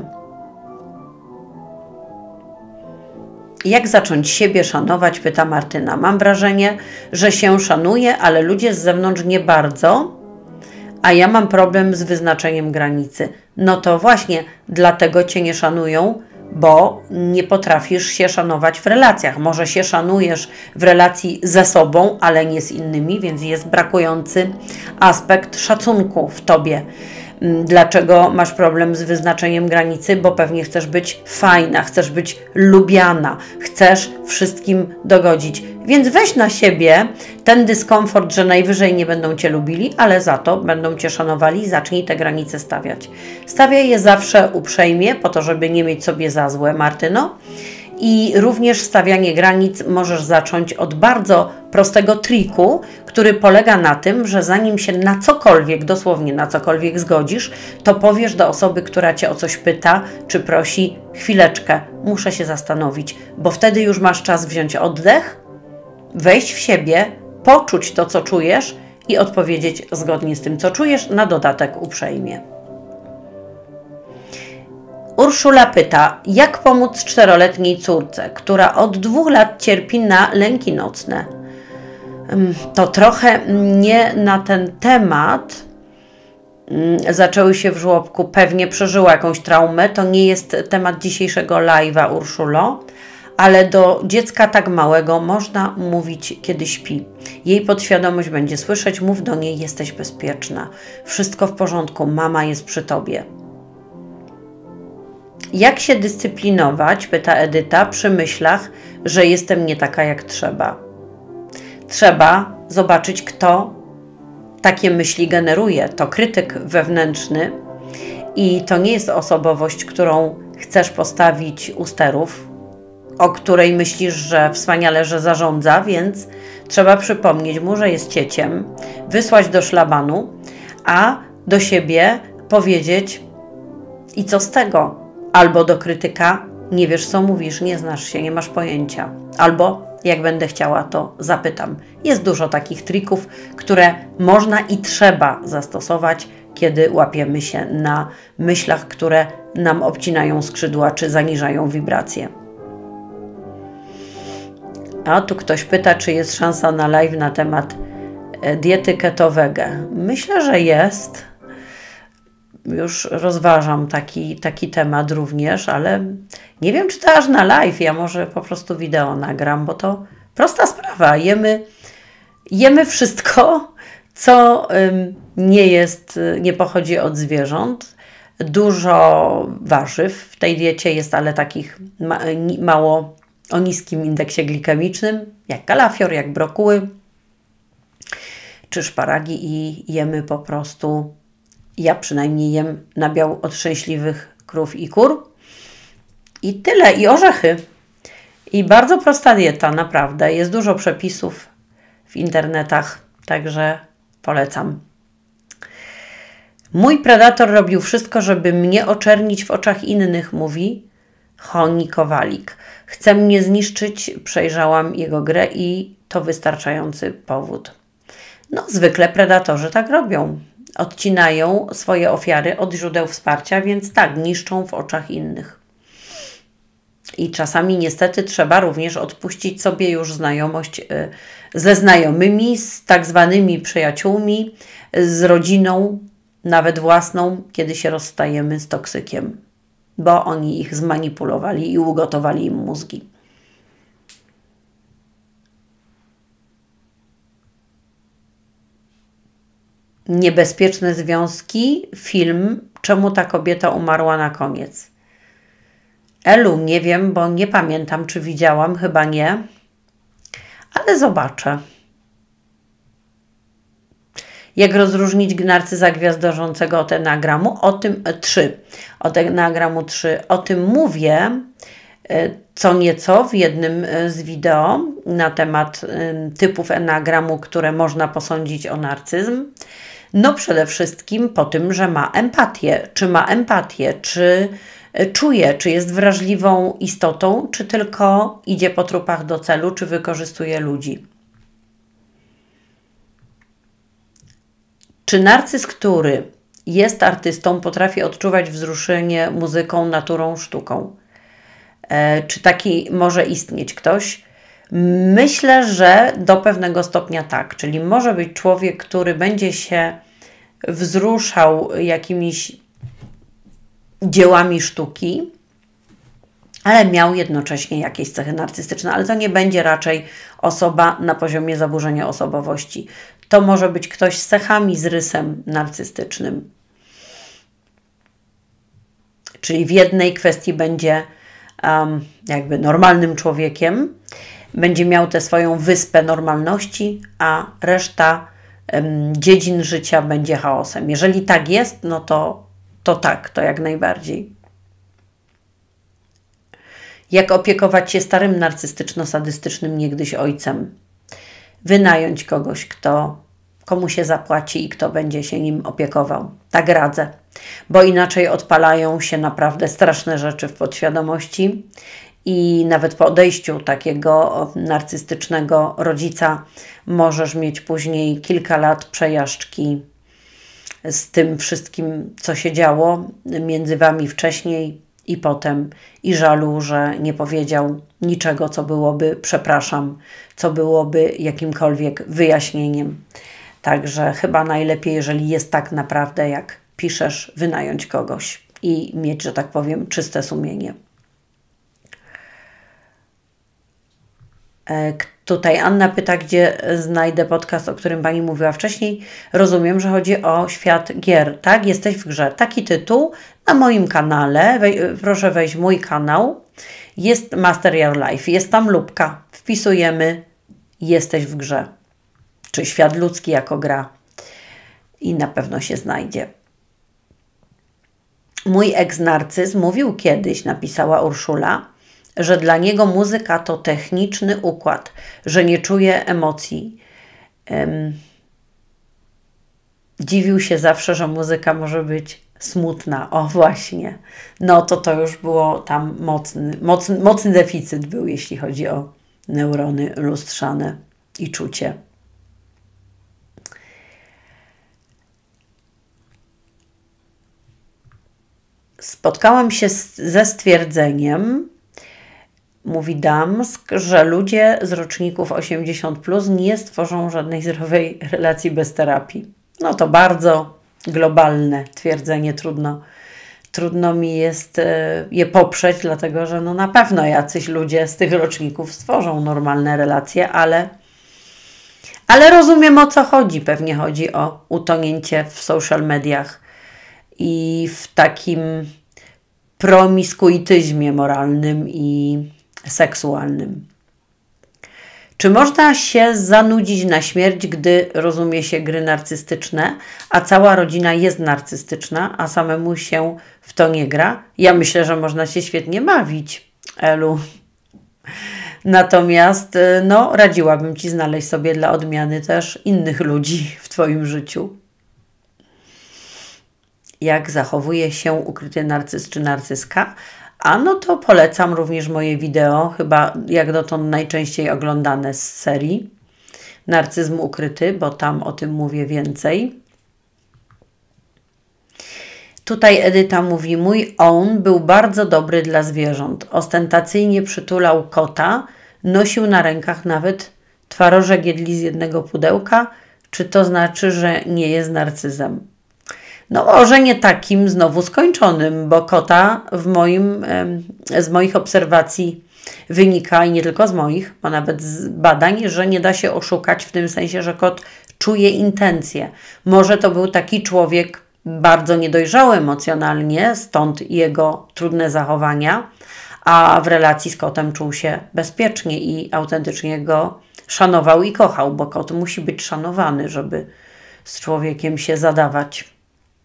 Jak zacząć siebie szanować? Pyta Martyna. Mam wrażenie, że się szanuję, ale ludzie z zewnątrz nie bardzo, a ja mam problem z wyznaczeniem granicy. No to właśnie dlatego Cię nie szanują, bo nie potrafisz się szanować w relacjach. Może się szanujesz w relacji ze sobą, ale nie z innymi, więc jest brakujący aspekt szacunku w Tobie. Dlaczego masz problem z wyznaczeniem granicy? Bo pewnie chcesz być fajna, chcesz być lubiana, chcesz wszystkim dogodzić. Więc weź na siebie ten dyskomfort, że najwyżej nie będą Cię lubili, ale za to będą Cię szanowali i zacznij te granice stawiać. Stawiaj je zawsze uprzejmie, po to, żeby nie mieć sobie za złe, Martyno. I również stawianie granic możesz zacząć od bardzo prostego triku, który polega na tym, że zanim się na cokolwiek, dosłownie na cokolwiek zgodzisz, to powiesz do osoby, która Cię o coś pyta, czy prosi: chwileczkę, muszę się zastanowić, bo wtedy już masz czas wziąć oddech, wejść w siebie, poczuć to, co czujesz i odpowiedzieć zgodnie z tym, co czujesz, na dodatek uprzejmie. Urszula pyta, jak pomóc 4-letniej córce, która od 2 lat cierpi na lęki nocne. To trochę nie na ten temat. Zaczęły się w żłobku, pewnie przeżyła jakąś traumę. To nie jest temat dzisiejszego live'a, Urszulo, ale do dziecka tak małego można mówić, kiedy śpi. Jej podświadomość będzie słyszeć, mów do niej, jesteś bezpieczna, wszystko w porządku, mama jest przy tobie. Jak się dyscyplinować, pyta Edyta, przy myślach, że jestem nie taka jak trzeba. Trzeba zobaczyć, kto takie myśli generuje. To krytyk wewnętrzny i to nie jest osobowość, którą chcesz postawić u sterów, o której myślisz, że wspaniale, że zarządza, więc trzeba przypomnieć mu, że jest cieciem, wysłać do szlabanu, a do siebie powiedzieć i co z tego? Albo do krytyka, nie wiesz co mówisz, nie znasz się, nie masz pojęcia. Albo jak będę chciała, to zapytam. Jest dużo takich trików, które można i trzeba zastosować, kiedy łapiemy się na myślach, które nam obcinają skrzydła czy zaniżają wibracje. A tu ktoś pyta, czy jest szansa na live na temat diety keto-wege. Myślę, że jest. Już rozważam taki temat również, ale nie wiem, czy to aż na live. Ja może po prostu wideo nagram, bo to prosta sprawa. Jemy wszystko, co nie pochodzi od zwierząt. Dużo warzyw w tej diecie jest, ale takich mało o niskim indeksie glikemicznym, jak kalafior, jak brokuły czy szparagi i jemy po prostu, ja przynajmniej jem nabiał od szczęśliwych krów i kur i tyle, i orzechy. I bardzo prosta dieta, naprawdę. Jest dużo przepisów w internetach, także polecam. Mój predator robił wszystko, żeby mnie oczernić w oczach innych, mówi Honi Kowalik. Chce mnie zniszczyć, przejrzałam jego grę i to wystarczający powód. No, zwykle predatorzy tak robią. Odcinają swoje ofiary od źródeł wsparcia, więc tak, niszczą w oczach innych. I czasami niestety trzeba również odpuścić sobie już znajomość ze znajomymi, z tak zwanymi przyjaciółmi, z rodziną, nawet własną, kiedy się rozstajemy z toksykiem, bo oni ich zmanipulowali i ugotowali im mózgi. Niebezpieczne związki, film Czemu ta kobieta umarła na koniec. Elu, nie wiem, bo nie pamiętam, czy widziałam, chyba nie, ale zobaczę. Jak rozróżnić narcyza gwiazdorzącego od enagramu? Od enagramu 3. O tym mówię co nieco w jednym z wideo na temat typów enagramu, które można posądzić o narcyzm. No przede wszystkim po tym, że ma empatię. Czy ma empatię, czy czuje, czy jest wrażliwą istotą, czy tylko idzie po trupach do celu, czy wykorzystuje ludzi. Czy narcyz, który jest artystą, potrafi odczuwać wzruszenie muzyką, naturą, sztuką? Czy taki może istnieć ktoś? Myślę, że do pewnego stopnia tak. Czyli może być człowiek, który będzie się wzruszał jakimiś dziełami sztuki, ale miał jednocześnie jakieś cechy narcystyczne, ale to nie będzie raczej osoba na poziomie zaburzenia osobowości. To może być ktoś z cechami, z rysem narcystycznym. Czyli w jednej kwestii będzie jakby normalnym człowiekiem, będzie miał tę swoją wyspę normalności, a reszta dziedzin życia będzie chaosem. Jeżeli tak jest, no to tak, to jak najbardziej. Jak opiekować się starym narcystyczno-sadystycznym niegdyś ojcem? Wynająć kogoś, komu się zapłaci i kto będzie się nim opiekował. Tak radzę, bo inaczej odpalają się naprawdę straszne rzeczy w podświadomości i nawet po odejściu takiego narcystycznego rodzica możesz mieć później kilka lat przejażdżki z tym wszystkim, co się działo między Wami wcześniej, i potem i żalu, że nie powiedział niczego, co byłoby, przepraszam, co byłoby jakimkolwiek wyjaśnieniem. Także chyba najlepiej, jeżeli jest tak naprawdę, jak piszesz, wynająć kogoś i mieć, że tak powiem, czyste sumienie. Tutaj Anna pyta, gdzie znajdę podcast, o którym Pani mówiła wcześniej. Rozumiem, że chodzi o świat gier, tak? Jesteś w grze. Taki tytuł na moim kanale. Proszę wejść w mój kanał. Jest Master Your Life. Jest tam lupka. Wpisujemy jesteś w grze. Czy świat ludzki jako gra. I na pewno się znajdzie. Mój eks-narcyz mówił kiedyś, napisała Urszula, że dla niego muzyka to techniczny układ, że nie czuje emocji. Dziwił się zawsze, że muzyka może być smutna. O właśnie. No to już było tam mocny deficyt był, jeśli chodzi o neurony lustrzane i czucie. Spotkałam się ze stwierdzeniem, mówi Damsk, że ludzie z roczników 80+ nie stworzą żadnej zdrowej relacji bez terapii. No to bardzo globalne twierdzenie, trudno mi jest je poprzeć, dlatego że no na pewno jacyś ludzie z tych roczników stworzą normalne relacje, ale rozumiem, o co chodzi. Pewnie chodzi o utonięcie w social mediach i w takim promiskuityzmie moralnym i seksualnym. Czy można się zanudzić na śmierć, gdy rozumie się gry narcystyczne, a cała rodzina jest narcystyczna, a samemu się w to nie gra? Ja myślę, że można się świetnie bawić, Elu. Natomiast no, radziłabym Ci znaleźć sobie dla odmiany też innych ludzi w Twoim życiu. Jak zachowuje się ukryty narcyz czy narcyzka? A no to polecam również moje wideo, chyba jak dotąd najczęściej oglądane z serii Narcyzm ukryty, bo tam o tym mówię więcej. Tutaj Edyta mówi, mój on był bardzo dobry dla zwierząt. Ostentacyjnie przytulał kota, nosił na rękach nawet twarożek jedli z jednego pudełka. Czy to znaczy, że nie jest narcyzem? No może nie takim znowu skończonym, bo kota z moich obserwacji wynika, i nie tylko z moich, a nawet z badań, że nie da się oszukać w tym sensie, że kot czuje intencje. Może to był taki człowiek bardzo niedojrzały emocjonalnie, stąd jego trudne zachowania, a w relacji z kotem czuł się bezpiecznie i autentycznie go szanował i kochał, bo kot musi być szanowany, żeby z człowiekiem się zadawać.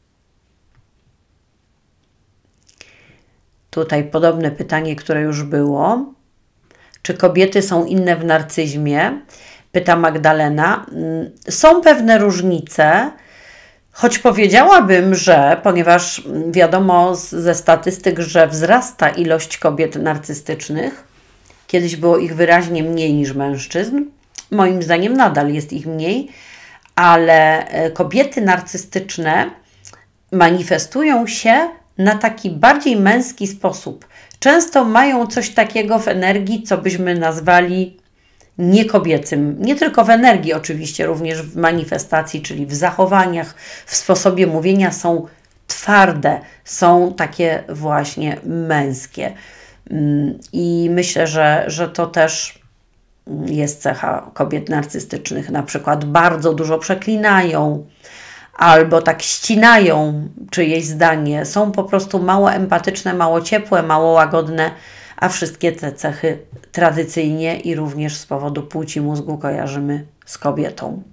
Tutaj podobne pytanie, które już było. Czy kobiety są inne w narcyzmie? Pyta Magdalena. Są pewne różnice, choć powiedziałabym, że ponieważ wiadomo ze statystyk, że wzrasta ilość kobiet narcystycznych, kiedyś było ich wyraźnie mniej niż mężczyzn, moim zdaniem nadal jest ich mniej, ale kobiety narcystyczne manifestują się na taki bardziej męski sposób. Często mają coś takiego w energii, co byśmy nazwali niekobiecym. Nie tylko w energii oczywiście, również w manifestacji, czyli w zachowaniach, w sposobie mówienia są twarde, są takie właśnie męskie. I myślę, że to też jest cecha kobiet narcystycznych. Na przykład bardzo dużo przeklinają, albo tak ścinają czyjeś zdanie, są po prostu mało empatyczne, mało ciepłe, mało łagodne, a wszystkie te cechy tradycyjnie i również z powodu płci mózgu kojarzymy z kobietą.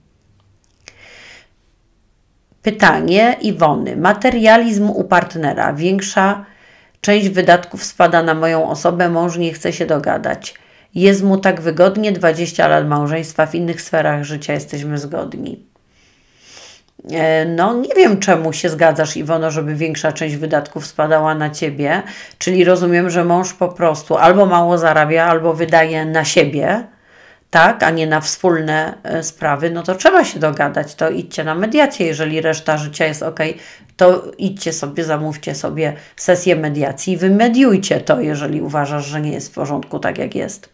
Pytanie Iwony. Materializm u partnera. Większa część wydatków spada na moją osobę, mąż nie chce się dogadać. Jest mu tak wygodnie, 20 lat małżeństwa, w innych sferach życia jesteśmy zgodni. No nie wiem, czemu się zgadzasz, Iwono, żeby większa część wydatków spadała na Ciebie, czyli rozumiem, że mąż po prostu albo mało zarabia, albo wydaje na siebie, tak, a nie na wspólne sprawy, no to trzeba się dogadać, to idźcie na mediację, jeżeli reszta życia jest ok, to idźcie sobie, zamówcie sobie sesję mediacji i wymediujcie to, jeżeli uważasz, że nie jest w porządku tak jak jest.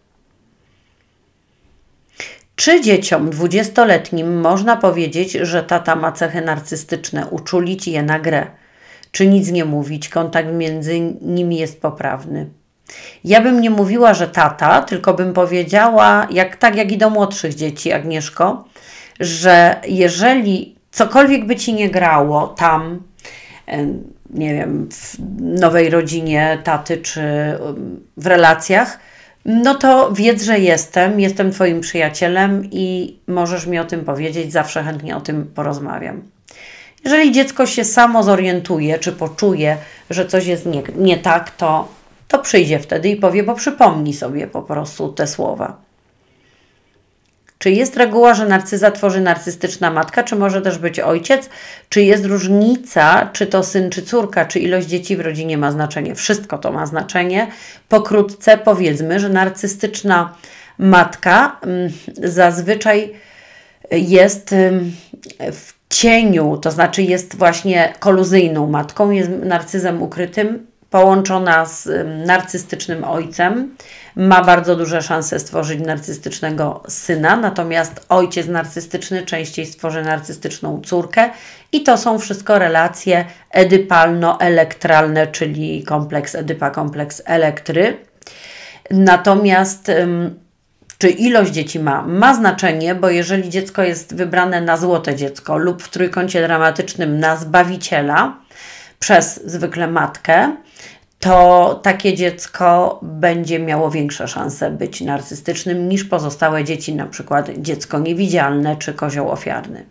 Czy dzieciom 20-letnim można powiedzieć, że tata ma cechy narcystyczne, uczulić je na grę? Czy nic nie mówić, kontakt między nimi jest poprawny? Ja bym nie mówiła, że tata, tylko bym powiedziała, tak jak i do młodszych dzieci, Agnieszko, że jeżeli cokolwiek by Ci nie grało tam, nie wiem, w nowej rodzinie taty czy w relacjach, no to wiedz, że jestem Twoim przyjacielem i możesz mi o tym powiedzieć, zawsze chętnie o tym porozmawiam. Jeżeli dziecko się samo zorientuje, czy poczuje, że coś jest nie tak, to przyjdzie wtedy i powie, bo przypomni sobie po prostu te słowa. Czy jest reguła, że narcyza tworzy narcystyczna matka, czy może też być ojciec? Czy jest różnica, czy to syn, czy córka, czy ilość dzieci w rodzinie ma znaczenie? Wszystko to ma znaczenie. Pokrótce powiedzmy, że narcystyczna matka zazwyczaj jest w cieniu, to znaczy jest właśnie koluzyjną matką, jest narcyzem ukrytym, połączona z narcystycznym ojcem, ma bardzo duże szanse stworzyć narcystycznego syna, natomiast ojciec narcystyczny częściej stworzy narcystyczną córkę i to są wszystko relacje edypalno-elektralne, czyli kompleks Edypa, kompleks Elektry. Natomiast czy ilość dzieci ma znaczenie, bo jeżeli dziecko jest wybrane na złote dziecko lub w trójkącie dramatycznym na zbawiciela przez zwykle matkę, to takie dziecko będzie miało większe szanse być narcystycznym niż pozostałe dzieci, na przykład dziecko niewidzialne czy kozioł ofiarny.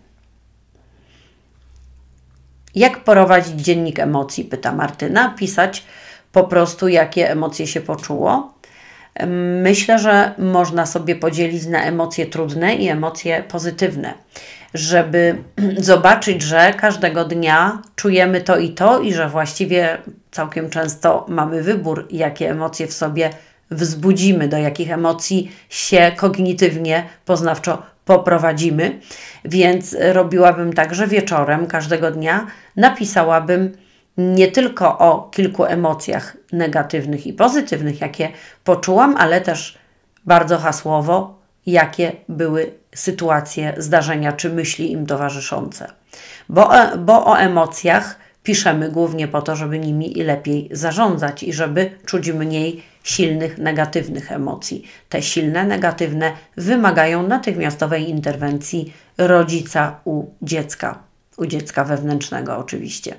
Jak prowadzić dziennik emocji? Pyta Martyna. Pisać po prostu, jakie emocje się poczuło. Myślę, że można sobie podzielić na emocje trudne i emocje pozytywne, żeby zobaczyć, że każdego dnia czujemy to i że właściwie całkiem często mamy wybór, jakie emocje w sobie wzbudzimy, do jakich emocji się kognitywnie, poznawczo poprowadzimy. Więc robiłabym tak, że wieczorem każdego dnia napisałabym nie tylko o kilku emocjach negatywnych i pozytywnych, jakie poczułam, ale też bardzo hasłowo, jakie były sytuacje, zdarzenia czy myśli im towarzyszące. Bo o emocjach piszemy głównie po to, żeby nimi i lepiej zarządzać i żeby czuć mniej silnych, negatywnych emocji. Te silne, negatywne wymagają natychmiastowej interwencji rodzica u dziecka wewnętrznego oczywiście.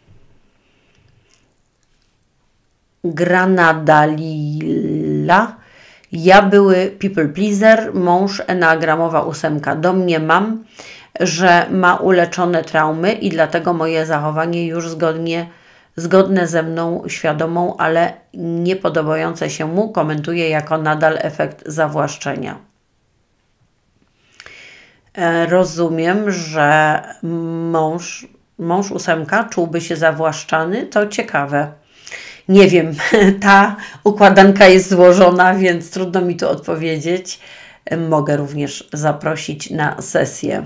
Granadalila. Ja były people pleaser, mąż enneagramowa 8. Domniemam, że ma uleczone traumy i dlatego moje zachowanie już zgodne ze mną, świadomą, ale nie podobające się mu, komentuje jako nadal efekt zawłaszczenia. Rozumiem, że mąż 8 czułby się zawłaszczany, to ciekawe. Nie wiem, ta układanka jest złożona, więc trudno mi tu odpowiedzieć. Mogę również zaprosić na sesję.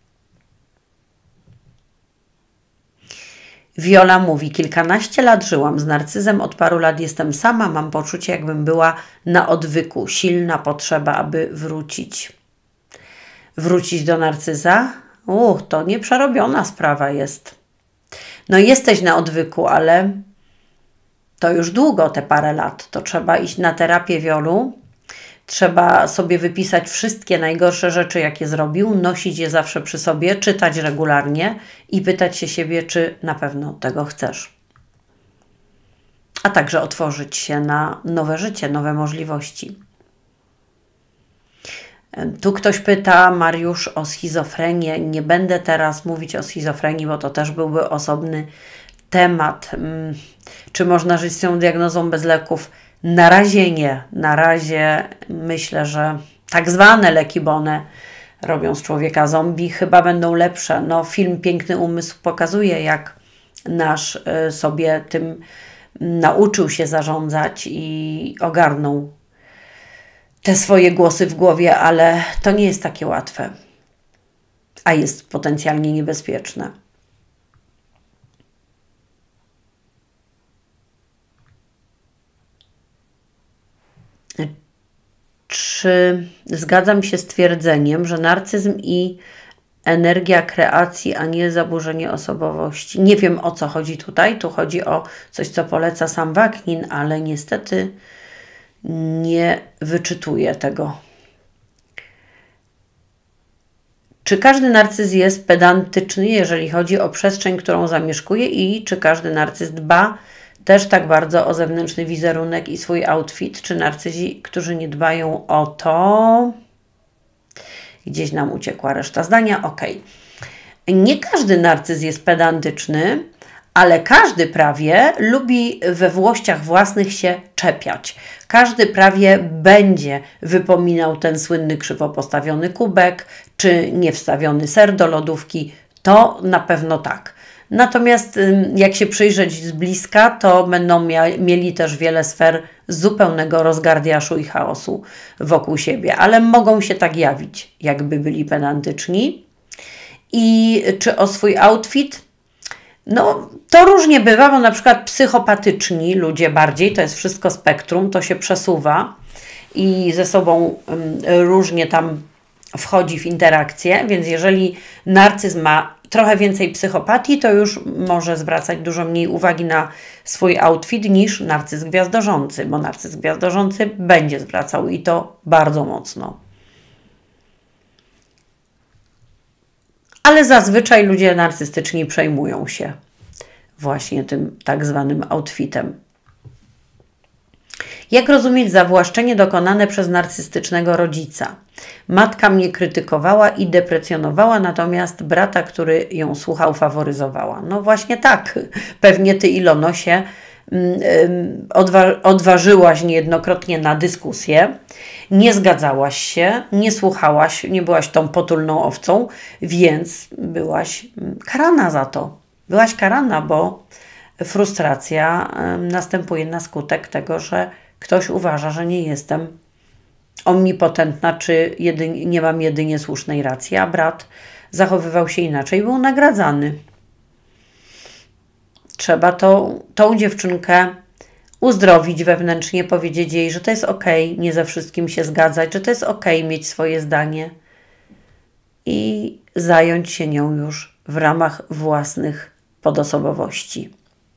Wiola mówi, kilkanaście lat żyłam z narcyzem, od paru lat jestem sama, mam poczucie, jakbym była na odwyku. Silna potrzeba, aby wrócić. Wrócić do narcyza? To nieprzerobiona sprawa jest. No jesteś na odwyku, ale to już długo, te parę lat. To trzeba iść na terapię, Wiolu. Trzeba sobie wypisać wszystkie najgorsze rzeczy, jakie zrobił, nosić je zawsze przy sobie, czytać regularnie i pytać się siebie, czy na pewno tego chcesz. A także otworzyć się na nowe życie, nowe możliwości. Tu ktoś pyta, Mariusz, o schizofrenię. Nie będę teraz mówić o schizofrenii, bo to też byłby osobny temat. Czy można żyć z tą diagnozą bez leków? Na razie nie. Na razie myślę, że tak zwane leki, bo one robią z człowieka zombie, chyba będą lepsze. No, film Piękny umysł pokazuje, jak nasz sobie tym nauczył się zarządzać i ogarnął te swoje głosy w głowie, ale to nie jest takie łatwe, a jest potencjalnie niebezpieczne. Czy zgadzam się z twierdzeniem, że narcyzm i energia kreacji, a nie zaburzenie osobowości? Nie wiem, o co chodzi tutaj. Tu chodzi o coś, co poleca sam Wapnin, ale niestety nie wyczytuję tego. Czy każdy narcyz jest pedantyczny, jeżeli chodzi o przestrzeń, którą zamieszkuje, i czy każdy narcyz dba też tak bardzo o zewnętrzny wizerunek i swój outfit? Czy narcyzi, którzy nie dbają o to... Gdzieś nam uciekła reszta zdania. Ok. Nie każdy narcyz jest pedantyczny, ale każdy prawie lubi we włościach własnych się czepiać. Każdy prawie będzie wypominał ten słynny krzywo postawiony kubek, czy niewstawiony ser do lodówki. To na pewno tak. Natomiast jak się przyjrzeć z bliska, to będą mieli też wiele sfer zupełnego rozgardiaszu i chaosu wokół siebie, ale mogą się tak jawić, jakby byli pedantyczni. I czy o swój outfit? No, to różnie bywa, bo na przykład psychopatyczni ludzie bardziej, to jest wszystko spektrum, to się przesuwa i ze sobą różnie tam wchodzi w interakcję, więc jeżeli narcyz ma trochę więcej psychopatii, to już może zwracać dużo mniej uwagi na swój outfit niż narcyz gwiazdorzący, bo narcyz gwiazdorzący będzie zwracał i to bardzo mocno. Ale zazwyczaj ludzie narcystyczni przejmują się właśnie tym tak zwanym outfitem. Jak rozumieć zawłaszczenie dokonane przez narcystycznego rodzica? Matka mnie krytykowała i deprecjonowała, natomiast brata, który ją słuchał, faworyzowała. No właśnie tak. Pewnie Ty, Ilono, się odważyłaś niejednokrotnie na dyskusję, nie zgadzałaś się, nie słuchałaś, nie byłaś tą potulną owcą, więc byłaś karana za to. Byłaś karana, bo frustracja następuje na skutek tego, że ktoś uważa, że nie jestem omnipotentna, czy nie mam jedynie słusznej racji, a brat zachowywał się inaczej, był nagradzany. Trzeba tą dziewczynkę uzdrowić wewnętrznie, powiedzieć jej, że to jest okej, nie ze wszystkim się zgadzać, że to jest okej mieć swoje zdanie i zająć się nią już w ramach własnych podosobowości.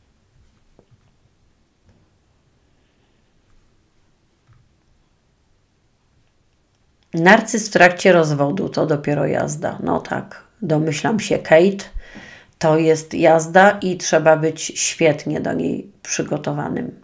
Narcyz w trakcie rozwodu to dopiero jazda. No tak, domyślam się, Kate, to jest jazda i trzeba być świetnie do niej przygotowanym.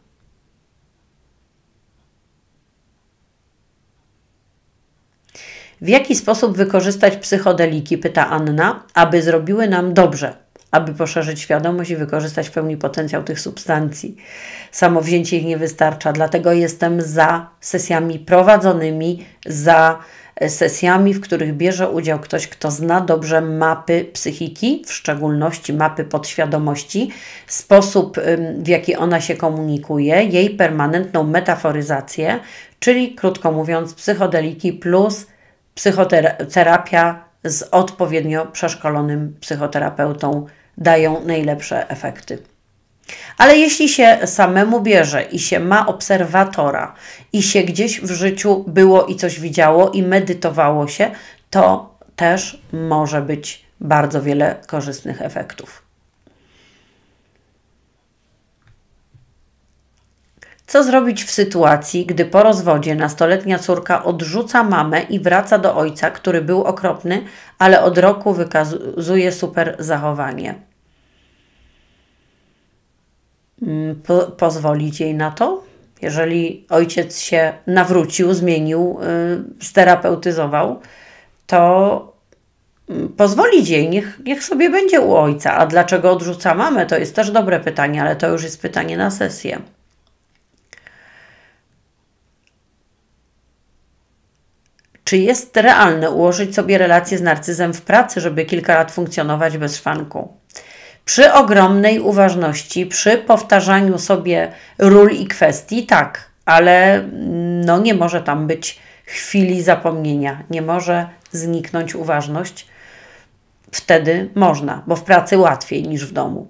W jaki sposób wykorzystać psychodeliki, pyta Anna, aby zrobiły nam dobrze, aby poszerzyć świadomość i wykorzystać w pełni potencjał tych substancji. Samo wzięcie ich nie wystarcza, dlatego jestem za sesjami prowadzonymi, za sesjami, w których bierze udział ktoś, kto zna dobrze mapy psychiki, w szczególności mapy podświadomości, sposób, w jaki ona się komunikuje, jej permanentną metaforyzację, czyli krótko mówiąc psychodeliki plus psychoterapia z odpowiednio przeszkolonym psychoterapeutą dają najlepsze efekty. Ale jeśli się samemu bierze i się ma obserwatora i się gdzieś w życiu było i coś widziało i medytowało się, to też może być bardzo wiele korzystnych efektów. Co zrobić w sytuacji, gdy po rozwodzie nastoletnia córka odrzuca mamę i wraca do ojca, który był okropny, ale od roku wykazuje super zachowanie? Pozwolić jej na to? Jeżeli ojciec się nawrócił, zmienił, sterapeutyzował, to pozwolić jej, niech sobie będzie u ojca. A dlaczego odrzuca mamę? To jest też dobre pytanie, ale to już jest pytanie na sesję. Czy jest realne ułożyć sobie relację z narcyzem w pracy, żeby kilka lat funkcjonować bez szwanku? Przy ogromnej uważności, przy powtarzaniu sobie ról i kwestii, tak, ale no nie może tam być chwili zapomnienia. Nie może zniknąć uważność. Wtedy można, bo w pracy łatwiej niż w domu.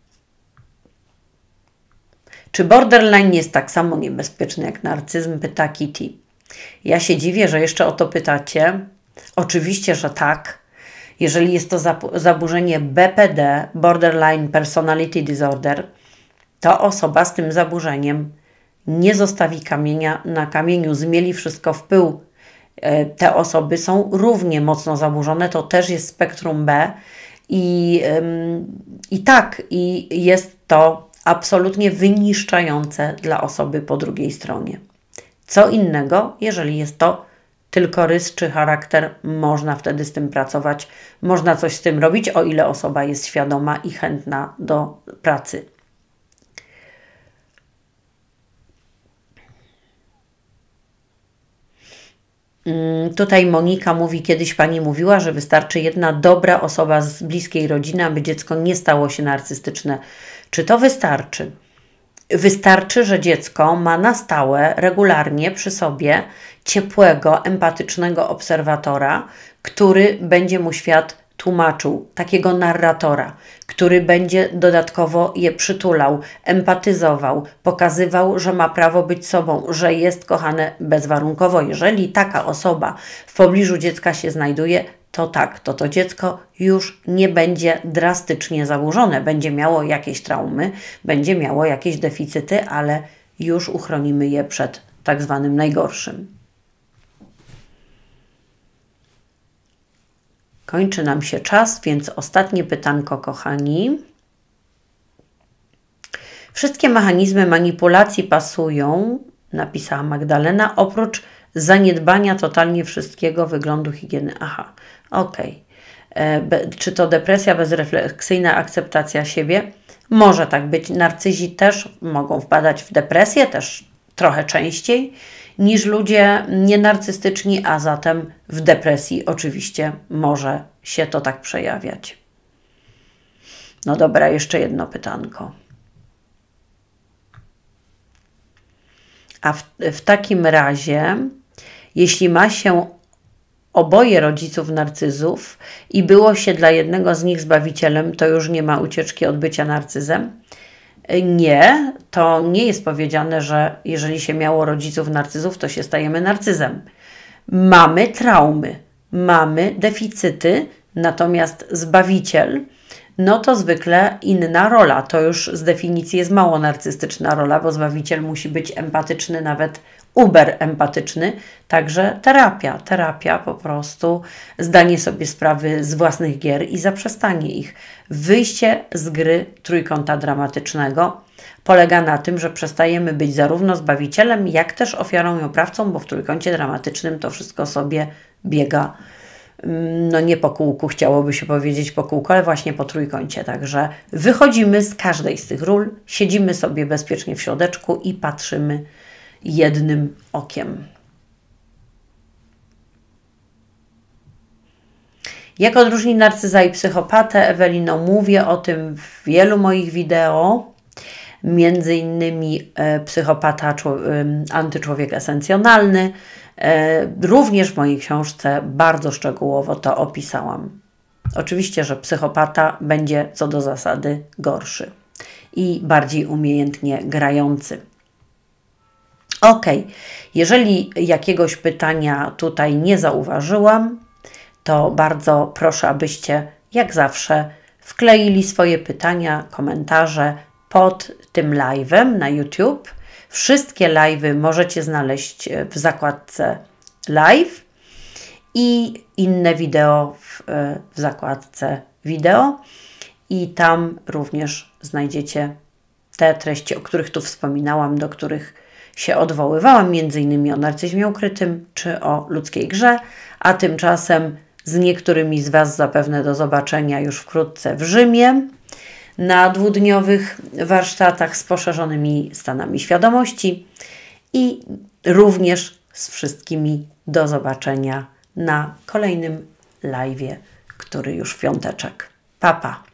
Czy borderline jest tak samo niebezpieczny jak narcyzm? Pyta Kitty. Ja się dziwię, że jeszcze o to pytacie. Oczywiście, że tak. Jeżeli jest to zaburzenie BPD, Borderline Personality Disorder, to osoba z tym zaburzeniem nie zostawi kamienia na kamieniu, zmieli wszystko w pył. Te osoby są równie mocno zaburzone, to też jest spektrum B i jest to absolutnie wyniszczające dla osoby po drugiej stronie. Co innego, jeżeli jest to tylko rys czy charakter, można wtedy z tym pracować, można coś z tym robić, o ile osoba jest świadoma i chętna do pracy. Tutaj Monika mówi, kiedyś Pani mówiła, że wystarczy jedna dobra osoba z bliskiej rodziny, aby dziecko nie stało się narcystyczne. Czy to wystarczy? Wystarczy, że dziecko ma na stałe, regularnie przy sobie ciepłego, empatycznego obserwatora, który będzie mu świat tłumaczył, takiego narratora, który będzie dodatkowo je przytulał, empatyzował, pokazywał, że ma prawo być sobą, że jest kochane bezwarunkowo. Jeżeli taka osoba w pobliżu dziecka się znajduje, to tak, to dziecko już nie będzie drastycznie zaburzone. Będzie miało jakieś traumy, będzie miało jakieś deficyty, ale już uchronimy je przed tak zwanym najgorszym. Kończy nam się czas, więc ostatnie pytanko, kochani. Wszystkie mechanizmy manipulacji pasują, napisała Magdalena, oprócz zaniedbania totalnie wszystkiego, wyglądu, higieny. Aha, okej. Czy to depresja, bezrefleksyjna akceptacja siebie? Może tak być. Narcyzi też mogą wpadać w depresję, też trochę częściej niż ludzie nienarcystyczni, a zatem w depresji oczywiście może się to tak przejawiać. No dobra, jeszcze jedno pytanko. A w takim razie, jeśli ma się oboje rodziców narcyzów i było się dla jednego z nich zbawicielem, to już nie ma ucieczki od bycia narcyzem? Nie, to nie jest powiedziane, że jeżeli się miało rodziców narcyzów, to się stajemy narcyzem. Mamy traumy, mamy deficyty, natomiast zbawiciel, no to zwykle inna rola. To już z definicji jest mało narcystyczna rola, bo zbawiciel musi być empatyczny, nawet uber empatyczny. Także terapia po prostu, zdanie sobie sprawy z własnych gier i zaprzestanie ich. Wyjście z gry trójkąta dramatycznego polega na tym, że przestajemy być zarówno zbawicielem, jak też ofiarą i oprawcą, bo w trójkącie dramatycznym to wszystko sobie biega, no nie po kółku, chciałoby się powiedzieć po kółku, ale właśnie po trójkącie. Także wychodzimy z każdej z tych ról, siedzimy sobie bezpiecznie w środeczku i patrzymy jednym okiem. Jak odróżnić narcyza i psychopatę? Ewelino, mówię o tym w wielu moich wideo, między innymi psychopata, antyczłowiek esencjonalny. Również w mojej książce bardzo szczegółowo to opisałam. Oczywiście, że psychopata będzie co do zasady gorszy i bardziej umiejętnie grający. Ok, jeżeli jakiegoś pytania tutaj nie zauważyłam, to bardzo proszę, abyście jak zawsze wkleili swoje pytania, komentarze pod tym live'em na YouTube. Wszystkie live'y możecie znaleźć w zakładce live i inne wideo w zakładce wideo i tam również znajdziecie te treści, o których tu wspominałam, do których się odwoływałam, między innymi o narcyzmie ukrytym czy o ludzkiej grze, a tymczasem z niektórymi z Was zapewne do zobaczenia już wkrótce w Rzymie na dwudniowych warsztatach z poszerzonymi stanami świadomości i również z wszystkimi do zobaczenia na kolejnym live'ie, który już w piąteczek. Pa, pa!